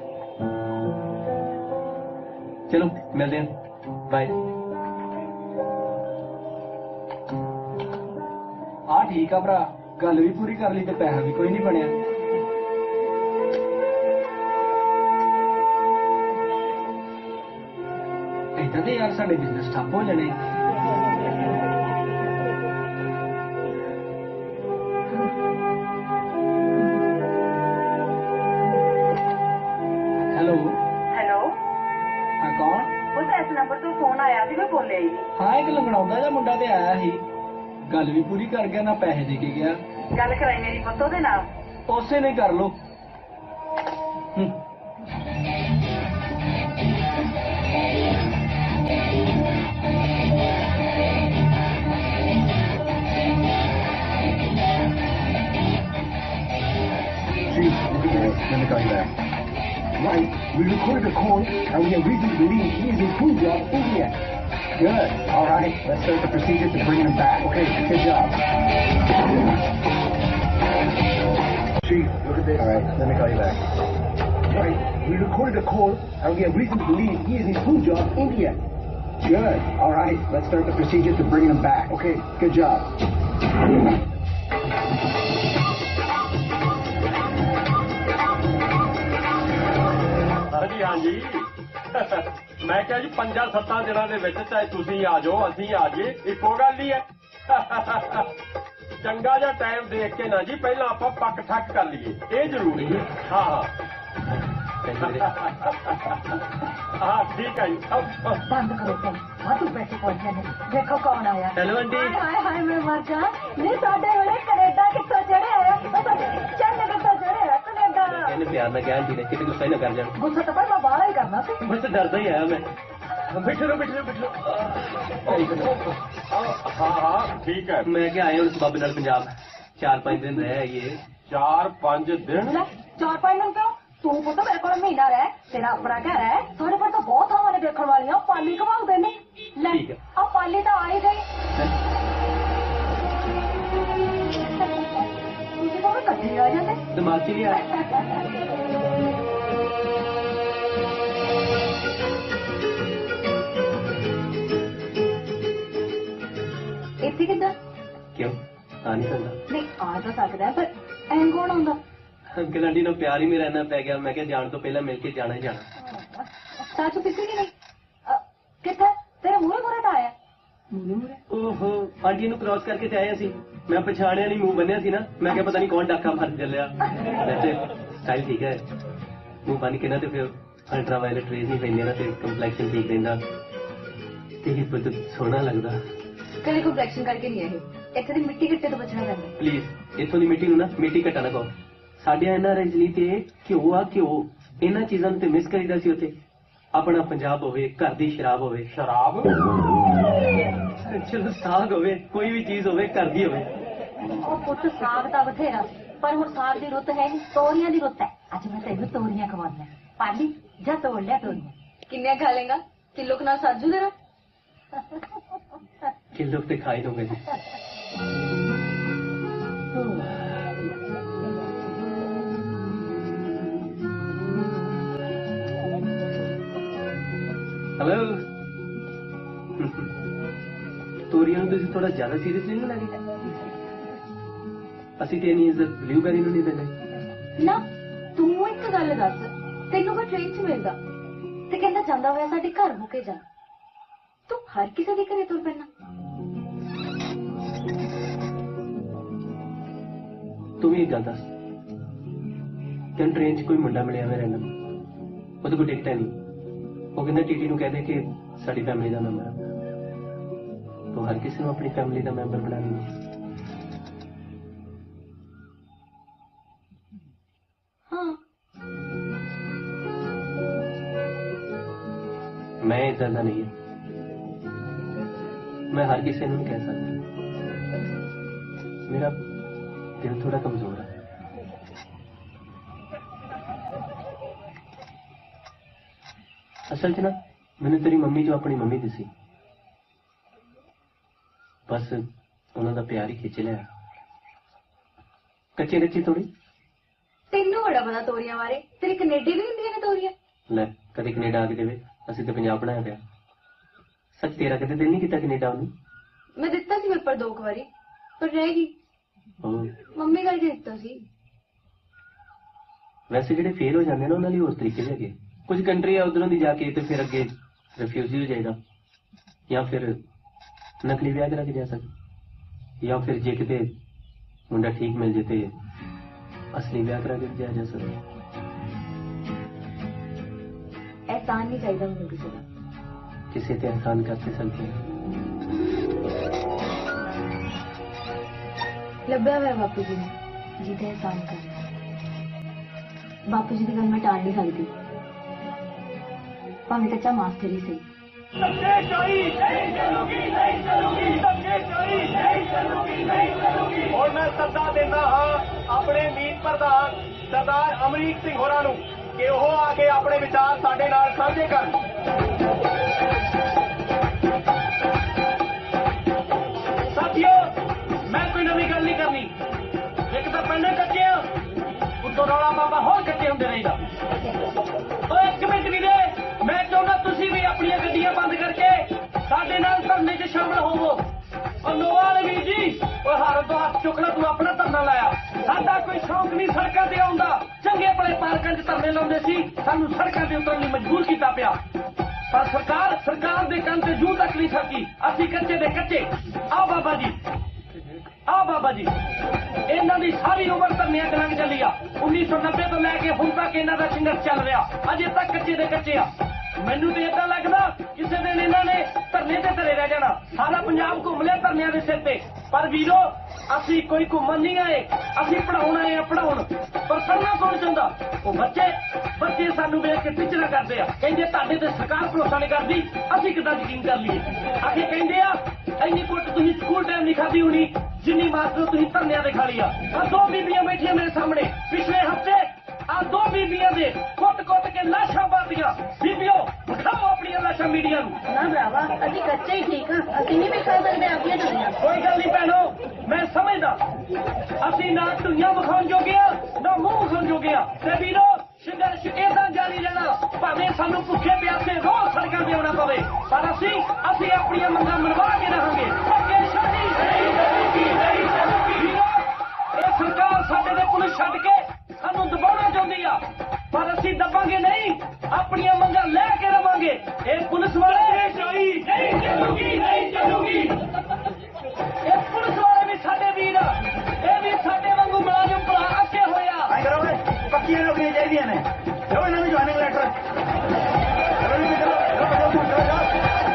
चलो मिलते हैं, बाय। हाँ ठीक है भरा, गल भी पूरी कर ली तो पैसा भी कोई नहीं बनया। इतना तो यार साडे बिजनेस ठप हो जाने। हेलो हेलो हाँ कौन? उस इस नंबर तो फोन आया सी, मैं बोले ही। हाँ एक लंगड़ाउंदा जिहा मुंडा ते आया ही, गल भी पूरी कर गया, ना पैसे दे के गया। गल कराई मेरी पुत्तो दे नाल। उसे नहीं कर लो। हम्म। Chief, look at this. Let me call you back. Right, we recorded a call and we have reason to believe he is in Punjab, India. Good. All right, let's start the procedure to bring him back. Okay, good job. Chief, look at this. All right, let me call you back. Right, we recorded a call and we have reason to believe he is in Punjab, India. Good. All right, let's start the procedure to bring him back. Okay, good job. ਹਾਂਜੀ ਹਾਂਜੀ ਮੈਂ ਕਿਹਾ ਜੀ ਪੰਜਾਂ ਸੱਤਾਂ ਦਿਨਾਂ ਦੇ ਵਿੱਚ ਚਾਹੇ ਤੁਸੀਂ ਆ ਜਾਓ ਅਸੀਂ ਆ ਜਾਈਏ ਇੱਕੋ ਗੱਲ ਹੀ ਹੈ। ਚੰਗਾ ਜਿਹਾ ਟਾਈਮ ਦੇਖ ਕੇ ਨਾ ਜੀ ਪਹਿਲਾਂ ਆਪਾਂ ਪੱਕ ਠੱਕ ਕਰ ਲਈਏ, ਇਹ ਜ਼ਰੂਰੀ ਹੈ। ਹਾਂ ਹਾਂ हाँ ठीक है जी। बंद करो तुम, वाधू पैसे पहुंचे ने। देखो कौन आया। Hello aunty. हाय हाय हाय मैं मर जा। नहीं साडे वाले कनेडा कित्थों चढ़े है, चढ़ कित्थों चढ़े है कनेडा। कहने प्यार ना क्या आंटी ने, कितने गुस्सा ही ना कर जाना। गुस्सा तो पर मैं बाहर ही करना सी। बस डरता ही आया मैं। बैठो रो बैठो बैठो। हाँ हाँ ठीक है। मैं क्या आया हूँ बाबे नाल पंजाब, चार पांच दिन रह ये। चार पांच दिन? चार पांच दिन क्यों? तू पुत्र मेरे को महीना रह, तेरा अपना घर है, थोड़े पर तो बहुत हमारे देखने वाली हैं, पाली घुमाओ देने। ले अब पाली तो आ ही गई। तुझे तो मैं इकट्ठे आ जाते। दिमाग च नहीं आया। इत्थे किद्दां? क्यों आ नहीं सकता? नहीं आ तो सकता है, पर ऐं कौन आंदा? अंकल आंटी ने प्यार ही में रहना पै गया। मैं क्या जान तो पहले मिलके जाना ही जाना। चाचू किसी की नहीं कितना तेरे मूहरे मूहरे तो आया। ओहो आंटी नु क्रॉस करके ते आया सी। मैं पछाणिया नहीं, मुंह बनिया सी ना। मैं क्या पता नहीं कौन डाका मार चलिया। वैसे स्टाइल ठीक है, मुंह बन के ना तो फिर अल्ट्रा वायलेट रेज नहीं पैंदी ना ते कंप्लेक्शन ठीक रहिंदा ते पुत सोहना लगदा। कहीं कंप्लेक्शन करके नहीं आए, इत्थे दी मिट्टी घट्टे तो बचना पैंदा। प्लीज इत्थों दी मिट्टी नु ना मिट्टी घट्टा ना कहो। साडे एनआरआई ਲਈ ਤੇ ਘਿਓ ਆ ਘਿਓ ਇਹਨਾਂ ਚੀਜ਼ਾਂ ਨੂੰ ਤੇ ਮਿਸ ਕਰੀਦਾ ਸੀ ਉੱਥੇ। ਆਪਣਾ ਪੰਜਾਬ ਹੋਵੇ, ਘਰ ਦੀ ਸ਼ਰਾਬ ਹੋਵੇ। शराब ਚਲੋ ਸਾਗ ਹੋਵੇ, ਕੋਈ ਵੀ ਚੀਜ਼ ਹੋਵੇ ਘਰ ਦੀ ਹੋਵੇ। ਉਹ ਪੁੱਤ ਸਾਗ ਤਾਂ ਬਥੇਰਾ, ਪਰ ਹੁਣ ਸਾਗ ਦੀ ਰੁੱਤ ਹੈ ਨਹੀਂ, ਤੋਰੀਆਂ ਦੀ ਰੁੱਤ ਹੈ। ਅੱਜ ਮੈਂ ਤੈਨੂੰ ਤੋਰੀਆਂ ਖਵਾਉਣੀਆਂ। ਪਾਲੀ ਜਾ ਤੋੜ ਲਿਆ ਤੋਰੀਆਂ। ਕਿੰਨੀਆਂ ਖਾ ਲੇਗਾ? ਕਿਲੋ ਕੁ ਨਾਲ ਸਾਜੂ ਦੇਣਾ। ਕਿਲੋ ਤੇ ਖਾਈ ਦੋਗੇ ਜੀ। हेलो ਤੋਰੀਆਂ ਨੂੰ ਤੁਸੀਂ ਥੋੜਾ ਜ਼ਿਆਦਾ ਸੀਰੀਅਸਲੀ ਨਹੀਂ ਲੱਗੇ? ਅਸੀਂ ਤੇ ਨਹੀਂ ਇੱਜ਼ਤ ਬਲੂਬੈਰੀ ਨੂੰ ਨਹੀਂ ਦਿੰਦੇ ਨਾ। ਤੂੰ ਇੱਕ ਗੱਲ ਦੱਸ, ਤੈਨੂੰ ਕੋਈ ਟ੍ਰੇਨ 'ਚ ਮਿਲਦਾ ਤੇ ਕਹਿੰਦਾ ਜਾਂਦਾ ਹੋਇਆ ਸਾਡੇ ਘਰ ਮੁਕੇ ਜਾ, ਤੂੰ ਹਰ ਕਿਸੇ ਦੇ ਘਰੇ ਤੁਰ ਪੈਣਾ। ਤੂੰ ਵੀ ਇੱਕ ਗੱਲ ਦੱਸ, ਤੈਨੂੰ ਟ੍ਰੇਨ 'ਚ ਕੋਈ ਮੁੰਡਾ ਮਿਲਿਆ ਮੇਰੇ ਨਾਲ, ਉਹਦੇ ਕੋਲ ਟਿਕਟ ਹੈ ਨਹੀਂ, ਉਹ ਕਹਿੰਦਾ ਟੀਟੀ ਨੂੰ ਕਹਿ ਦੇ ਕਿ ਸਾਡੀ ਫੈਮਿਲੀ ਦਾ ਮੈਂਬਰ ਹੈ। ਤੂੰ ਹਰ ਕਿਸੇ ਨੂੰ ਆਪਣੀ ਫੈਮਿਲੀ ਦਾ ਮੈਂਬਰ ਬਣਾ ਲਈ। ਹਾਂ ਮੈਂ ਇਦਾਂ ਦਾ ਨਹੀਂ ਹਾਂ, ਮੈਂ ਹਰ ਕਿਸੇ ਨੂੰ ਨਹੀਂ ਕਹਿ ਸਕਦਾ। ਮੇਰਾ ਦਿਲ ਥੋੜਾ ਕਮਜ਼ੋਰ ਹੈ। ਅਸਲ 'ਚ ਨਾ ਮੈਨੂੰ ਤੇਰੀ ਮੰਮੀ ਜੋ ਆਪਣੀ ਮੰਮੀ ਦੀ ਸੀ, ਬਸ ਉਹਨਾਂ ਦਾ ਪਿਆਰ ਹੀ ਖਿੱਚ ਲਿਆ। ਕੱਚੇ ਕੱਚੀ ਥੋੜੀ। ਤੈਨੂੰ ਬੜਾ ਪਤਾ ਤੋਰੀਆਂ ਬਾਰੇ, ਤੇਰੀ ਕੈਨੇਡੀ ਵੀ ਹੁੰਦੀਆਂ ਨੇ ਤੋਰੀਆਂ। ਲੈ ਕਦੇ ਕੈਨੇਡਾ ਆ ਕੇ ਦੇਵੇ, ਅਸੀਂ ਤਾਂ ਪੰਜਾਬ ਬਣਾਇਆ ਪਿਆ। ਸੱਚ ਤੇਰਾ ਕਦੇ ਦਿਲ ਨਹੀਂ ਕੀਤਾ ਕੈਨੇਡਾ ਉਹਨੂੰ? ਮੈਂ ਦਿੱਤਾ ਸੀ ਪੇਪਰ ਦੋ ਕੁ ਵਾਰੀ, ਪਰ ਰਹਿ ਗਈ। ਮੰਮੀ ਕਰਕੇ ਦਿੱਤਾ ਸੀ। ਵੈਸੇ ਜਿਹੜੇ ਫੇਲ ਹੋ ਜਾਂਦੇ ਨਾ ਉਹਨਾਂ ਲਈ ਹੋਰ ਤਰੀਕੇ ਵੀ ਹੈਗੇ। ਕੁਝ ਕੰਟਰੀ ਆ ਉਧਰੋਂ ਦੀ ਜਾ ਕੇ ਤੇ ਫਿਰ ਅੱਗੇ ਰਿਫਿਊਜੀ ਹੋ ਜਾਏਗਾ, ਜਾਂ ਫਿਰ ਨਕਲੀ ਵਿਆਹ ਕਰਾ ਕੇ ਜਾ ਸਕਦਾ, ਜਾਂ ਫਿਰ ਜੇ ਕਿਤੇ ਮੁੰਡਾ ਠੀਕ ਮਿਲ ਜੇ ਤੇ ਅਸਲੀ ਵਿਆਹ ਕਰਾ ਕੇ ਜਾ ਜਾ ਸਕਦਾ। एहसान नहीं चाहिए मुझे किसी का। किसी पे एहसान करते सकते हैं। लब्या हुआ बापू जी ने जिते एहसान कर, बापू जी की गल मैं टाल नहीं सकती, भावें कच्चा मास्टर ही सही। और मैं सदा देना हाँ अपने मीत प्रधान सरदार अमरीक सिंह होरां नूं कि वो आके अपने विचार साडे नाल साझे करन। साथियों मैं कोई नवी गल नहीं करनी, एक तो पहले कच्चे आ उत्तों रौला बाबा होर कच्चे हुंदे रहीदा। एक मिनट वीरे, मैं चाहुंदा तुसीं भी अपनी गड्डियां बंद करके साडे नाल धरने च शामिल होवो। और नोवाल वीर जी और हर तो हाथ चुकना, तू अपना धरना लाया, साडा कोई शौक नहीं सड़कों ते आउंदा। चंगे भले पार्कां च धरने लाउंदे सी, सानू सड़कों ते उतरन लई मजबूर कीता पिया। पर सरकार सरकार दे कंन ते जूं तक नहीं सकी, असीं कच्चे दे कच्चे। आ बाबा जी, आ बाबा जी, इन्हां दी सारी उम्र धरनियां च लंघ चली आ। उन्नीस सौ नब्बे तो लैके हुण तक इन्हां दा संघर्ष चल रहा, अजे तक कच्चे दे कच्चे आ। मैनू तो इदां लगदा किसी दिन इन्हां ने धरने ते धरे रह जाना। सारा पंजाब घूम लिया धरनियां दे सिर ते, पर वीरो असीं कोई घूमन नहीं आए, असीं पढ़ाउण आए आ पढ़ाउण। पर पढ़ना कौन चाहुंदा? वो बच्चे बच्चे सानू वेख के टिचरा करदे आ, कहंदे तुहाडे ते सरकार भरोसा नहीं करदी, असीं किदां यकीन कर लईए। आखे कहंदे आ इन्नी कुट तुसीं स्कूल टाइम नहीं खाधी होनी जिन्नी मास्टर तुसीं धरनियां ते खा ली आ। दो बीबियां बैठियां मेरे सामने, पिछले हफ्ते आ दो बीबियां दे कुट कुट के लाशां पातियां। बीबियों उठाओ अपनी लाशां कर मीडिया नूं? ना भरावा अभी कच्चे ही ठीक हाँ असि नहीं भी खा सकते आपकी दुनिया कोई गल नहीं भैनो, मैं समझदा असीं ना धुइयां विखाउण जोगे आ ना मूंह विखाउण जोगे आ ते वीरो संघर्ष इदां जारी रहना भावें सानूं भुखे प्यासे रोज सड़कां ते आउणा पवे पर असीं असीं अपणीਆਂ ਮੰਗਾਂ ਮਨਵਾ के रहांगे पक्के शादी नहीं चलूगी नहीं चलूगी वीरो ਇਹ ਸਰਕਾਰ ਸਾਡੇ ਦੇ ਪੁਲਿਸ ਛੱਡ ਕੇ ਸਾਨੂੰ ਦਬਾਉਣਾ ਚਾਹੁੰਦੀ ਆ पर असीं दबांगे नहीं अपनियां मंगां लै के रवांगे ਇਹ पुलिस वाले नहीं चलूगी नहीं चलूगी ਇਹ पुलिस वाले भी साडे वीर ਇਹ भी साडे वांगू मुलाजिम भरा अगे होया आई करो वे पक्की नौकरियां चाहिए ने लो इन्हां नूं ज्वाइनिंग लेटर चलो जी चलो चलो चलो चलो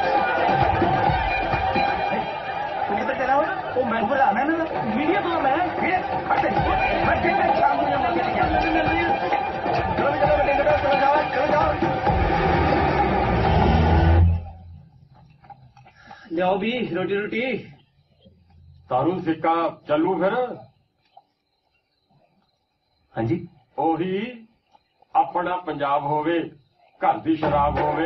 तू किधर चला हो वो मैं बुलाना ना मीडिया तो मैं ये हट हट के शाम को मौके पे क्या मिल रही है चलो चलो बेटे चलो चलो जाओ चलो जाओ लियाओ भी रोटी रोटी ਤਾਰੂ ਸਿੱਕਾ ਚੱਲੂ ਫਿਰ ਹਾਂਜੀ ਉਹੀ ਆਪਣਾ ਪੰਜਾਬ ਹੋਵੇ ਘਰ ਦੀ ਸ਼ਰਾਬ ਹੋਵੇ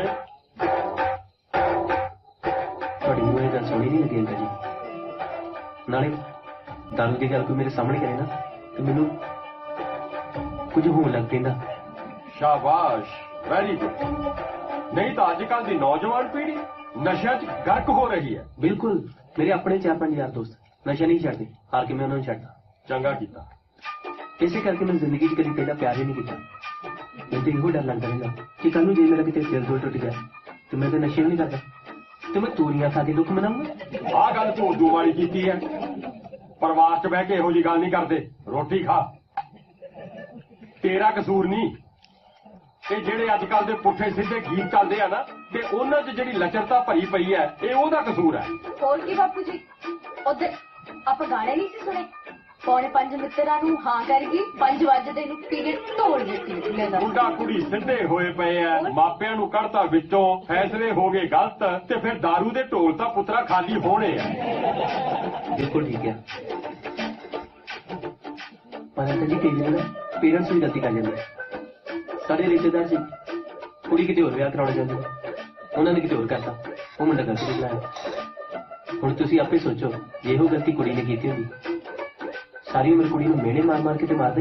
ਤੁਹਾਡੀ ਨੂੰ ਇਹ ਗੱਲ ਸੋਹਣੀ ਨਹੀਂ ਲੱਗੀ ਅੰਕਲ ਜੀ ਨਾਲੇ ਦਾਰੂ ਦੀ ਗੱਲ ਕੋਈ ਮੇਰੇ ਸਾਹਮਣੇ ਕਰੇ ਨਾ ਤੇ ਮੈਨੂੰ ਕੁਝ ਹੋਣ ਲੱਗ ਪੈਂਦਾ ਸ਼ਾਬਾਸ਼ ਵੈਰੀ ਗੁੱਡ ਨਹੀਂ ਤਾਂ ਅੱਜ ਕੱਲ ਦੀ ਨੌਜਵਾਨ ਪੀੜ੍ਹੀ ਨਸ਼ਿਆਂ 'ਚ ਗਰਕ ਹੋ ਰਹੀ ਹੈ ਬਿਲਕੁਲ ਮੇਰੇ ਆਪਣੇ ਚਾਰ ਪੰਜ ਯਾਰ ਦੋਸਤ ਨਸ਼ਾ ਨਹੀਂ ਛੱਡਦੇ ਹਾਰ ਕੇ ਮੈਂ ਉਹਨਾਂ ਨੂੰ ਛੱਡਦਾ ਚੰਗਾ ਕੀਤਾ ਇਸੇ ਕਰਕੇ ਮੈਂ ਜ਼ਿੰਦਗੀ 'ਚ ਕਦੀ ਪਹਿਲਾਂ ਪਿਆਰ ਹੀ ਨਹੀਂ ਕੀਤਾ ਮੈਨੂੰ ਤਾਂ ਇਹੋ ਡਰ ਲੱਗਦਾ ਰਹਿੰਦਾ ਕਿ ਕੱਲ ਨੂੰ ਜੇ ਮੇਰਾ ਕਿਤੇ ਸਿਰ ਦੋਲ ਟੁੱਟ ਗਿਆ ਤੇ ਮੈਂ ਤਾਂ ਨਸ਼ੇ ਵੀ ਨਹੀਂ ਕਰਦਾ ਤੇ ਮੈਂ ਤੋਰੀਆਂ ਖਾ ਕੇ ਦੁੱਖ ਮਨਾਉਂਗਾ ਆਹ ਗੱਲ ਤੂੰ ਉਦੋਂ ਵਾਲੀ ਕੀਤੀ ਹੈ ਪਰਿਵਾਰ 'ਚ ਬਹਿ ਕੇ ਇਹੋ ਜਿਹੀ ਗੱਲ ਨਹੀਂ ਕਰਦੇ ਰੋਟੀ ਖਾ ਤੇਰਾ ਕਸੂਰ ਨਹੀਂ ਇਹ ਜਿਹੜੇ ਅੱਜ ਕੱਲ ਦੇ ਪੁੱਠੇ ਸਿੱਧੇ ਗੀਤ ਚੱਲਦੇ ਆ ਨਾ ਤੇ ਉਹਨਾਂ 'ਚ ਜਿਹੜੀ ਲਚਰਤਾ ਭਰੀ ਪਈ ਹੈ ਇਹ ਉਹਦਾ ਕਸੂਰ ਹੈ ਹੋਰ ਕੀ ਬਾਪੂ ਜੀ ਉਹਦੇ ਆਪਾਂ ਗਾਣੇ ਨਹੀਂ ਸੀ ਸੁਣੇ ਪੌਣੇ ਪੰਜ ਮਿੱਤਰਾਂ ਨੂੰ ਹਾਂ ਕਰ ਗਈ ਪੰਜ ਵਜੇ ਨੂੰ ਪੀਰੀਅਡ ਤੋੜ ਦਿੱਤੀ ਲੈ ਦਾ ਮੁੰਡਾ ਕੁੜੀ ਸਿੱਧੇ ਹੋਏ ਪਏ ਆ ਮਾਪਿਆਂ ਨੂੰ ਕੱਢਤਾ ਵਿੱਚੋਂ ਫੈਸਲੇ ਹੋ ਗਏ ਗਲਤ ਤੇ ਫਿਰ दारू ਦੇ ਢੋਲ ਤਾਂ ਪੁੱਤਰਾ ਖਾਲੀ ਹੋਣੇ ਆ ਬਿਲਕੁਲ ਠੀਕ ਹੈ ਪਰ ਅੰਕਲ ਜੀ ਕਈ ਵਾਰ ਪੇਰੈਂਟਸ ਵੀ ਗਲਤੀ ਕਰ ਜਾਂਦੇ ਸਾਡੇ ਰਿਸ਼ਤੇਦਾਰ ਸੀ ਕੁੜੀ ਕਿਤੇ ਹੋਰ ਵਿਆਹ ਕਰਾਉਣਾ ਚਾਹੁੰਦੇ ਉਹਨਾਂ ਨੇ ਕਿਤੇ ਹੋਰ ਕਰਤਾ ਉਹ ਮੁੰਡਾ ਗਲਤੀ ਨਿਕਲਿਆ ਹੁਣ ਤੁਸੀਂ ਆਪੇ ਸੋਚੋ ਜੇ ਇਹੋ ਗਲਤੀ ਕੁੜੀ ਨੇ ਕੀਤੀ ਹੁੰਦੀ ਸਾਰੀ ਉਮਰ ਕੁੜੀ ਨੂੰ ਮਿਹਣੇ ਮਾਰ ਮਾਰ ਕੇ ਤੇ ਮਾਰਦੇ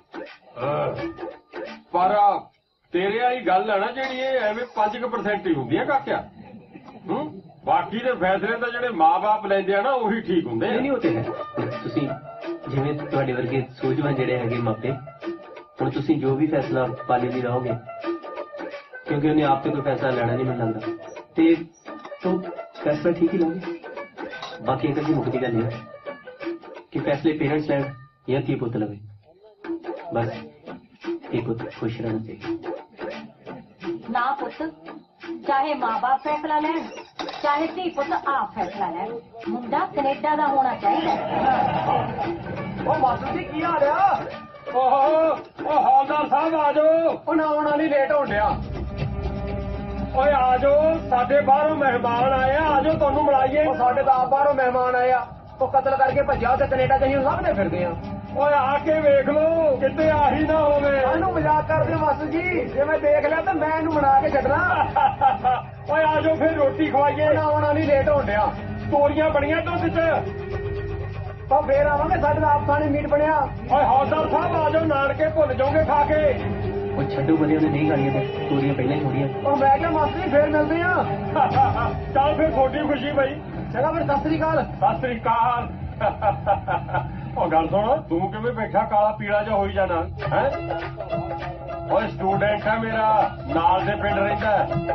ਪਰ ਤੇਰੇ ਵਾਲੀ ਗੱਲ ਹੈ ਨਾ ਜਿਹੜੀ ਇਹ ਐਵੇਂ ਪੰਜ ਕੁ ਪਰਸੈਂਟ ਹੀ ਹੁੰਦੀ ਹੈ ਕਾਕਿਆ ਹੂੰ ਬਾਕੀ ਦੇ ਫੈਸਲੇ ਤਾਂ ਜਿਹੜੇ ਮਾਂ-ਬਾਪ ਲੈਂਦੇ ਆ ਨਾ ਉਹੀ ਠੀਕ ਹੁੰਦੇ ਆ ਨਹੀਂ ਨਹੀਂ ਉਹ ਤੇ ਹੈ ਤੁਸੀਂ ਜਿਵੇਂ ਤੁਹਾਡੇ ਵਰਗੇ ਸੂਝਵਾਨ ਜਿਹੜੇ ਹੈਗੇ ਮਾਪੇ ਹੁਣ ਤੁਸੀਂ ਜੋ ਵੀ ਫੈਸਲਾ ਪਾਲੀ ਦੀ ਰਹੋਗੇ ਕਿਉਂਕਿ ਉਹਨੇ ਆਪ ਤੇ ਕੋਈ ਫੈਸਲਾ ਲੈਣਾ ਨਹੀਂ ਮੈਨੂੰ ਲੱਗਦਾ ਤੇ ਤੋ ਫੈਸਲਾ ਠੀਕ ਹੀ ਲਓਗੇ ਬਾਕੀ ਅੰਕਲ ਜੀ ਮੁੱਕਦੀ ਗੱਲ ਇਹ ਕਿ ਫੈਸਲੇ पेरेंट्स ਲੈਣ ਜਾਂ ਧੀ ਪੁੱਤ ਲਵੇ ਬਸ ਧੀ ਪੁੱਤ ਖੁਸ਼ ਰਹਿਣਾ ਚਾਹੀਦਾ ना पुत चाहे माँ बाप फैसला लैन चाहे धी पुत आप फैसला लैन मुंडा कनेडा दा होना चाहिए ओ मास्टर जी की हाल आ ओहो ओ हौलदार साहब आ जाओ ओ ना आना नहीं लेट होण डया ਓਏ ਆ ਜਾਓ ਸਾਡੇ ਬਾਹਰੋਂ ਮਹਿਮਾਨ ਆਏ ਆ ਆ ਜਾਓ ਤੁਹਾਨੂੰ ਮਿਲਾਈਏ ਉਹ ਸਾਡੇ ਤਾਂ ਆਪ ਬਾਹਰੋਂ ਮਹਿਮਾਨ ਆਏ ਆ ਉਹ ਕਤਲ ਕਰਕੇ ਭੱਜਿਆ ਤੇ ਕੈਨੇਡਾ ਚ ਅਸੀਂ ਲੱਭਦੇ ਫਿਰਦੇ ਆ ਓਏ ਆ ਕੇ ਵੇਖ ਲਓ ਕਿਤੇ ਆਹੀ ਨਾ ਹੋਵੇ ਇਹਨੂੰ ਮਜ਼ਾਕ ਕਰਦੇ ਮਾਸਟਰ ਜੀ ਜੇ ਮੈਂ ਦੇਖ ਲਿਆ ਤਾਂ ਮੈਂ ਇਹਨੂੰ ਮਨਾ ਕੇ ਛੱਡਣਾ ਓਏ ਆ ਜਾਓ ਫਿਰ ਰੋਟੀ ਖਵਾਈਏ ਨਾ ਆਉਣਾ ਨਹੀਂ ਲੇਟ ਹੋਣ ਡਿਆ ਤੋਰੀਆਂ ਬਣੀਆਂ ਦੁੱਧ ਚ ਉਹ ਫੇਰ ਆਵਾਂਗੇ ਸਾਡੇ ਦਾ ਆਪ ਖਾਣੇ ਮੀਟ ਬਣਿਆ ਓਏ ਹੌਲਦਾਰ ਸਾਹਿਬ ਆ ਜਾਓ ਨਾਨਕੇ ਭੁੱਲ ਜਾਓਗੇ ਖਾ ਕੇ ਉਹ ਛੱਡੋ ਬਲੇ ਉਹਨੇ ਨਹੀਂ ਖਾਣੀਆਂ ਤੇ ਤੋਰੀਆਂ ਪਹਿਲਾਂ ਹੀ ਥੋੜੀਆਂ ਉਹ ਮੈਂ ਕਿਹਾ ਮਾਸਟਰ ਜੀ ਫੇਰ ਮਿਲਦੇ ਆ ਚੱਲ ਫਿਰ ਛੋਟੀ ਖੁਸ਼ੀ ਬਈ ਚੰਗਾ ਫਿਰ ਸਤਿ ਸ੍ਰੀ ਅਕਾਲ ਸਤਿ ਸ੍ਰੀ ਅਕਾਲ ਉਹ ਗੱਲ ਸੁਣ ਤੂੰ ਕਿਵੇਂ ਬੈਠਾ ਕਾਲਾ ਪੀਲਾ ਜਿਹਾ ਹੋਈ ਜਾਣਾ ਹੈ ਓਏ ਸਟੂਡੈਂਟ ਹੈ ਮੇਰਾ ਨਾਲ ਦੇ ਪਿੰਡ ਰਹਿੰਦਾ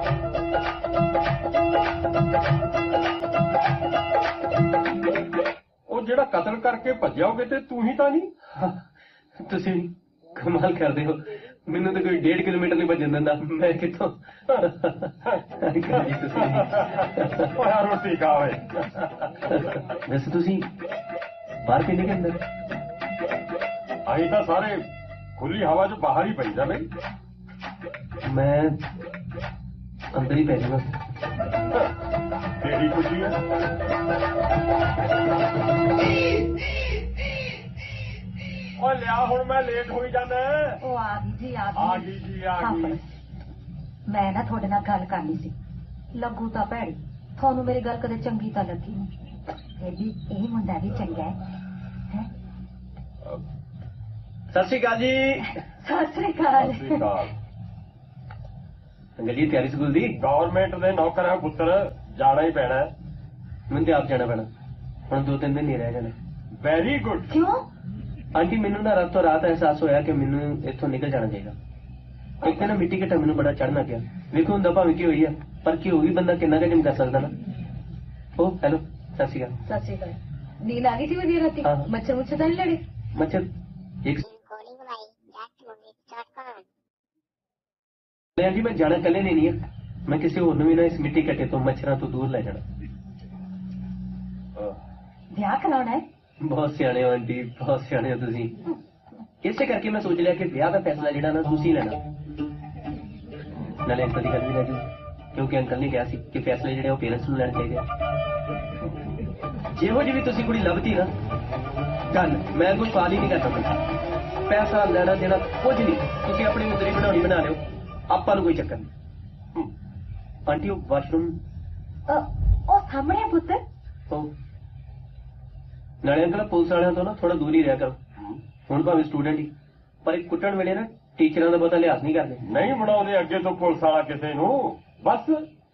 ਉਹ ਜਿਹੜਾ ਕਤਲ ਕਰਕੇ ਭੱਜਿਆ ਹੋਵੇ ਤੇ ਤੂੰ ਹੀ ਤਾਂ ਨਹੀਂ ਤੁਸੀਂ ਕਮਾਲ ਕਰਦੇ ਹੋ ਮੈਨੂੰ ਤਾਂ ਕੋਈ ਡੇਢ ਕਿਲੋਮੀਟਰ ਨਹੀਂ ਭੱਜਣ ਦਿੰਦਾ ਮੈਂ ਕਿੱਥੋਂ ਓਏ ਰੋਟੀ ਖਾ ਓਏ ਵੈਸੇ ਤੁਸੀਂ ਬਾਹਰ ਪੀਣੇ ਕੇ ਅੰਦਰ ਅਸੀਂ ਤਾਂ ਸਾਰੇ ਖੁੱਲੀ ਹਵਾ 'ਚ ਬਾਹਰ ਹੀ ਪਈਦਾ ਬਈ ਮੈਂ ਅੰਦਰ ਹੀ ਪੈ ਜਾਣਾ ਤੇਰੀ ਖੁਸ਼ੀ ਹੈ ਓ ਲਿਆ ਹੁਣ ਮੈਂ ਲੇਟ ਹੋਈ ਜਾਂਦਾ ਉਹ ਆ ਗਈ ਜੀ ਆ ਆ ਗਈ ਗਈ ਜੀ ਆ ਗਈ ਮੈਂ ਨਾ ਤੁਹਾਡੇ ਨਾਲ ਗੱਲ ਕਰਨੀ ਸੀ ਲੱਗੂ ਤਾਂ ਭੈੜੀ, ਤੁਹਾਨੂੰ ਮੇਰੀ ਗੱਲ ਕਦੇ ਚੰਗੀ ਤਾਂ ਲੱਗੀ ਨਹੀਂ। ਫਿਰ ਵੀ ਇਹ ਮੁੰਡਾ ਵੀ ਚੰਗਾ ਹੈ। ਹੈਂ? ਸਤਿ ਸ਼੍ਰੀ ਅਕਾਲ ਜੀ। ਸਤਿ ਸ੍ਰੀ ਅਕਾਲ। ਅੰਕਲ ਜੀ ਤਿਆਰੀ ਸਕੂਲ ਦੀ? ਗਵਰਨਮੈਂਟ ਦੇ ਨੌਕਰ ਹੈ ਪੁੱਤਰ, ਜਾਣਾ ਹੀ ਪੈਣਾ। ਮੈਨੂੰ ਤੇ ਆਪ ਜਾਣਾ ਪੈਣਾ, ਹੁਣ ਦੋ ਤਿੰਨ ਦਿਨ ਨਹੀਂ ਰਹਿ ਜਾਣਾ। Very good. ਕਿਉਂ? ਆਂਟੀ ਮੈਨੂੰ ਨਾ ਰਾਤੋਂ ਰਾਤ ਅਹਿਸਾਸ ਹੋਇਆ ਕਿ ਮੈਨੂੰ ਇੱਥੋਂ ਨਿਕਲ ਜਾਣਾ ਚਾਹੀਦਾ। ਇੱਕ ਤਾਂ ਨਾ ਮਿੱਟੀ ਘਟਾ ਮੈਨੂੰ ਬੜਾ ਚੜ੍ਹਨਾ ਪਿਆ। ਵੇਖੋ ਹੁੰਦਾ ਭਾਵੇਂ ਕੀ ਹੋਈ ਆ, ਪਰ ਕੀ ਹੋਈ ਬੰਦਾ ਕਿੰਨਾ ਕੁ ਜਿਮ ਕਰ ਸਕਦਾ ਨਾ। ਉਹ ਹੈਲੋ, ਸਤਿ ਸ਼੍ਰੀ ਅਕਾਲ। ਸਤਿ ਸ਼੍ਰੀ ਅਕਾਲ। ਨੀਂਦ ਆ ਗਈ ਸੀ ਵਧੀਆ ਰਾਤੀ? ਹਾਂ। ਮੱਛਰ ਮੁੱਛਰ ਤਾਂ ਨਹੀਂ ਲੜੇ? ਮੱਛਰ ਇੱਕ ਨਹੀਂ ਜੀ, ਮੈਂ ਜਾਣਾ ਇਕੱਲੇ ਨਹੀਂ ਨਹੀਂ ਆ, ਮੈਂ ਕਿਸੇ ਹੋਰ ਨੂੰ ਵੀ ਨਾ ਇਸ ਮਿੱਟੀ ਘਟੇ ਤੋਂ ਮੱਛਰਾਂ ਤੋਂ ਦੂਰ ਲੈ ਜਾਣਾ। ਵਿਆਹ ਕਰਾਉਣਾ ਹੈ? ਬਹੁਤ ਸਿਆਣੇ ਹੋ ਆਂਟੀ, ਬਹੁਤ ਸਿਆਣੇ ਹੋ ਤੁਸੀਂ। ਇਸੇ ਕਰਕੇ ਮੈਂ ਸੋਚ ਲਿਆ ਕਿ ਵਿਆਹ ਦਾ ਫੈਸਲਾ ਜਿਹੜਾ ਨਾ ਤੁਸੀਂ ਲੈਣਾ। ਨਾਲੇ ਅੰਕਲ ਦੀ ਗੱਲ ਵੀ ਲੈ ਜੂ, ਕਿਉਂਕਿ ਅੰਕਲ ਨੇ ਕਿਹਾ ਸੀ ਕਿ ਫੈਸਲੇ ਜਿਹੜੇ ਉਹ ਪੇਰੈਂਟਸ ਨੂੰ ਲੈਣੇ ਚਾਹੀਦੇ ਆ। ਜਿਹੋ ਜਿਹੀ ਵੀ ਤੁਸੀਂ ਕੁੜੀ ਲੱਭਦੀ ਨਾ ਗੱਲ, ਮੈਂ ਕੋਈ ਸਵਾਲ ਹੀ ਨਹੀਂ ਕਰਦਾ ਕੋਈ। ਪੈਸਾ ਲੈਣਾ ਦੇਣਾ ਕੁਝ ਨਹੀਂ, ਤੁਸੀਂ ਆਪਣੀ ਮੁੰਦਰੀ ਬਣਾਉਣੀ ਬਣਾ ਲਿਓ, ਆਪਾਂ ਨੂੰ ਕੋਈ ਚੱਕਰ ਨਹੀਂ। ਆਂਟੀ ਉਹ ਵਾਸ਼ਰੂਮ ਉਹ ਸਾਹਮਣੇ ਆ ਪੁੱਤ। ਉਹ ਨਾਲੇ ਅੰਕਲ ਪੁਲਿਸ ਵਾਲਿਆਂ ਤੋਂ ਨਾ ਥੋੜਾ ਦੂਰ ਹੀ ਰਿਹਾ ਕਰੋ। ਹੁਣ ਭਾਵੇਂ ਸਟੂਡੈਂਟ ਹੀ, ਪਰ ਇੱਕ ਕੁੱਟਣ ਵੇਲੇ ਨਾ ਟੀਚਰਾਂ ਦਾ ਬਹੁਤਾ ਲਿਹਾਜ਼ ਨਹੀਂ ਕਰਦੇ। ਨਹੀਂ ਬਣਾਉਂਦੇ ਅੱਗੇ ਤੋਂ ਪੁਲਿਸ ਵਾਲਾ ਕਿਸੇ ਨੂੰ, ਬਸ।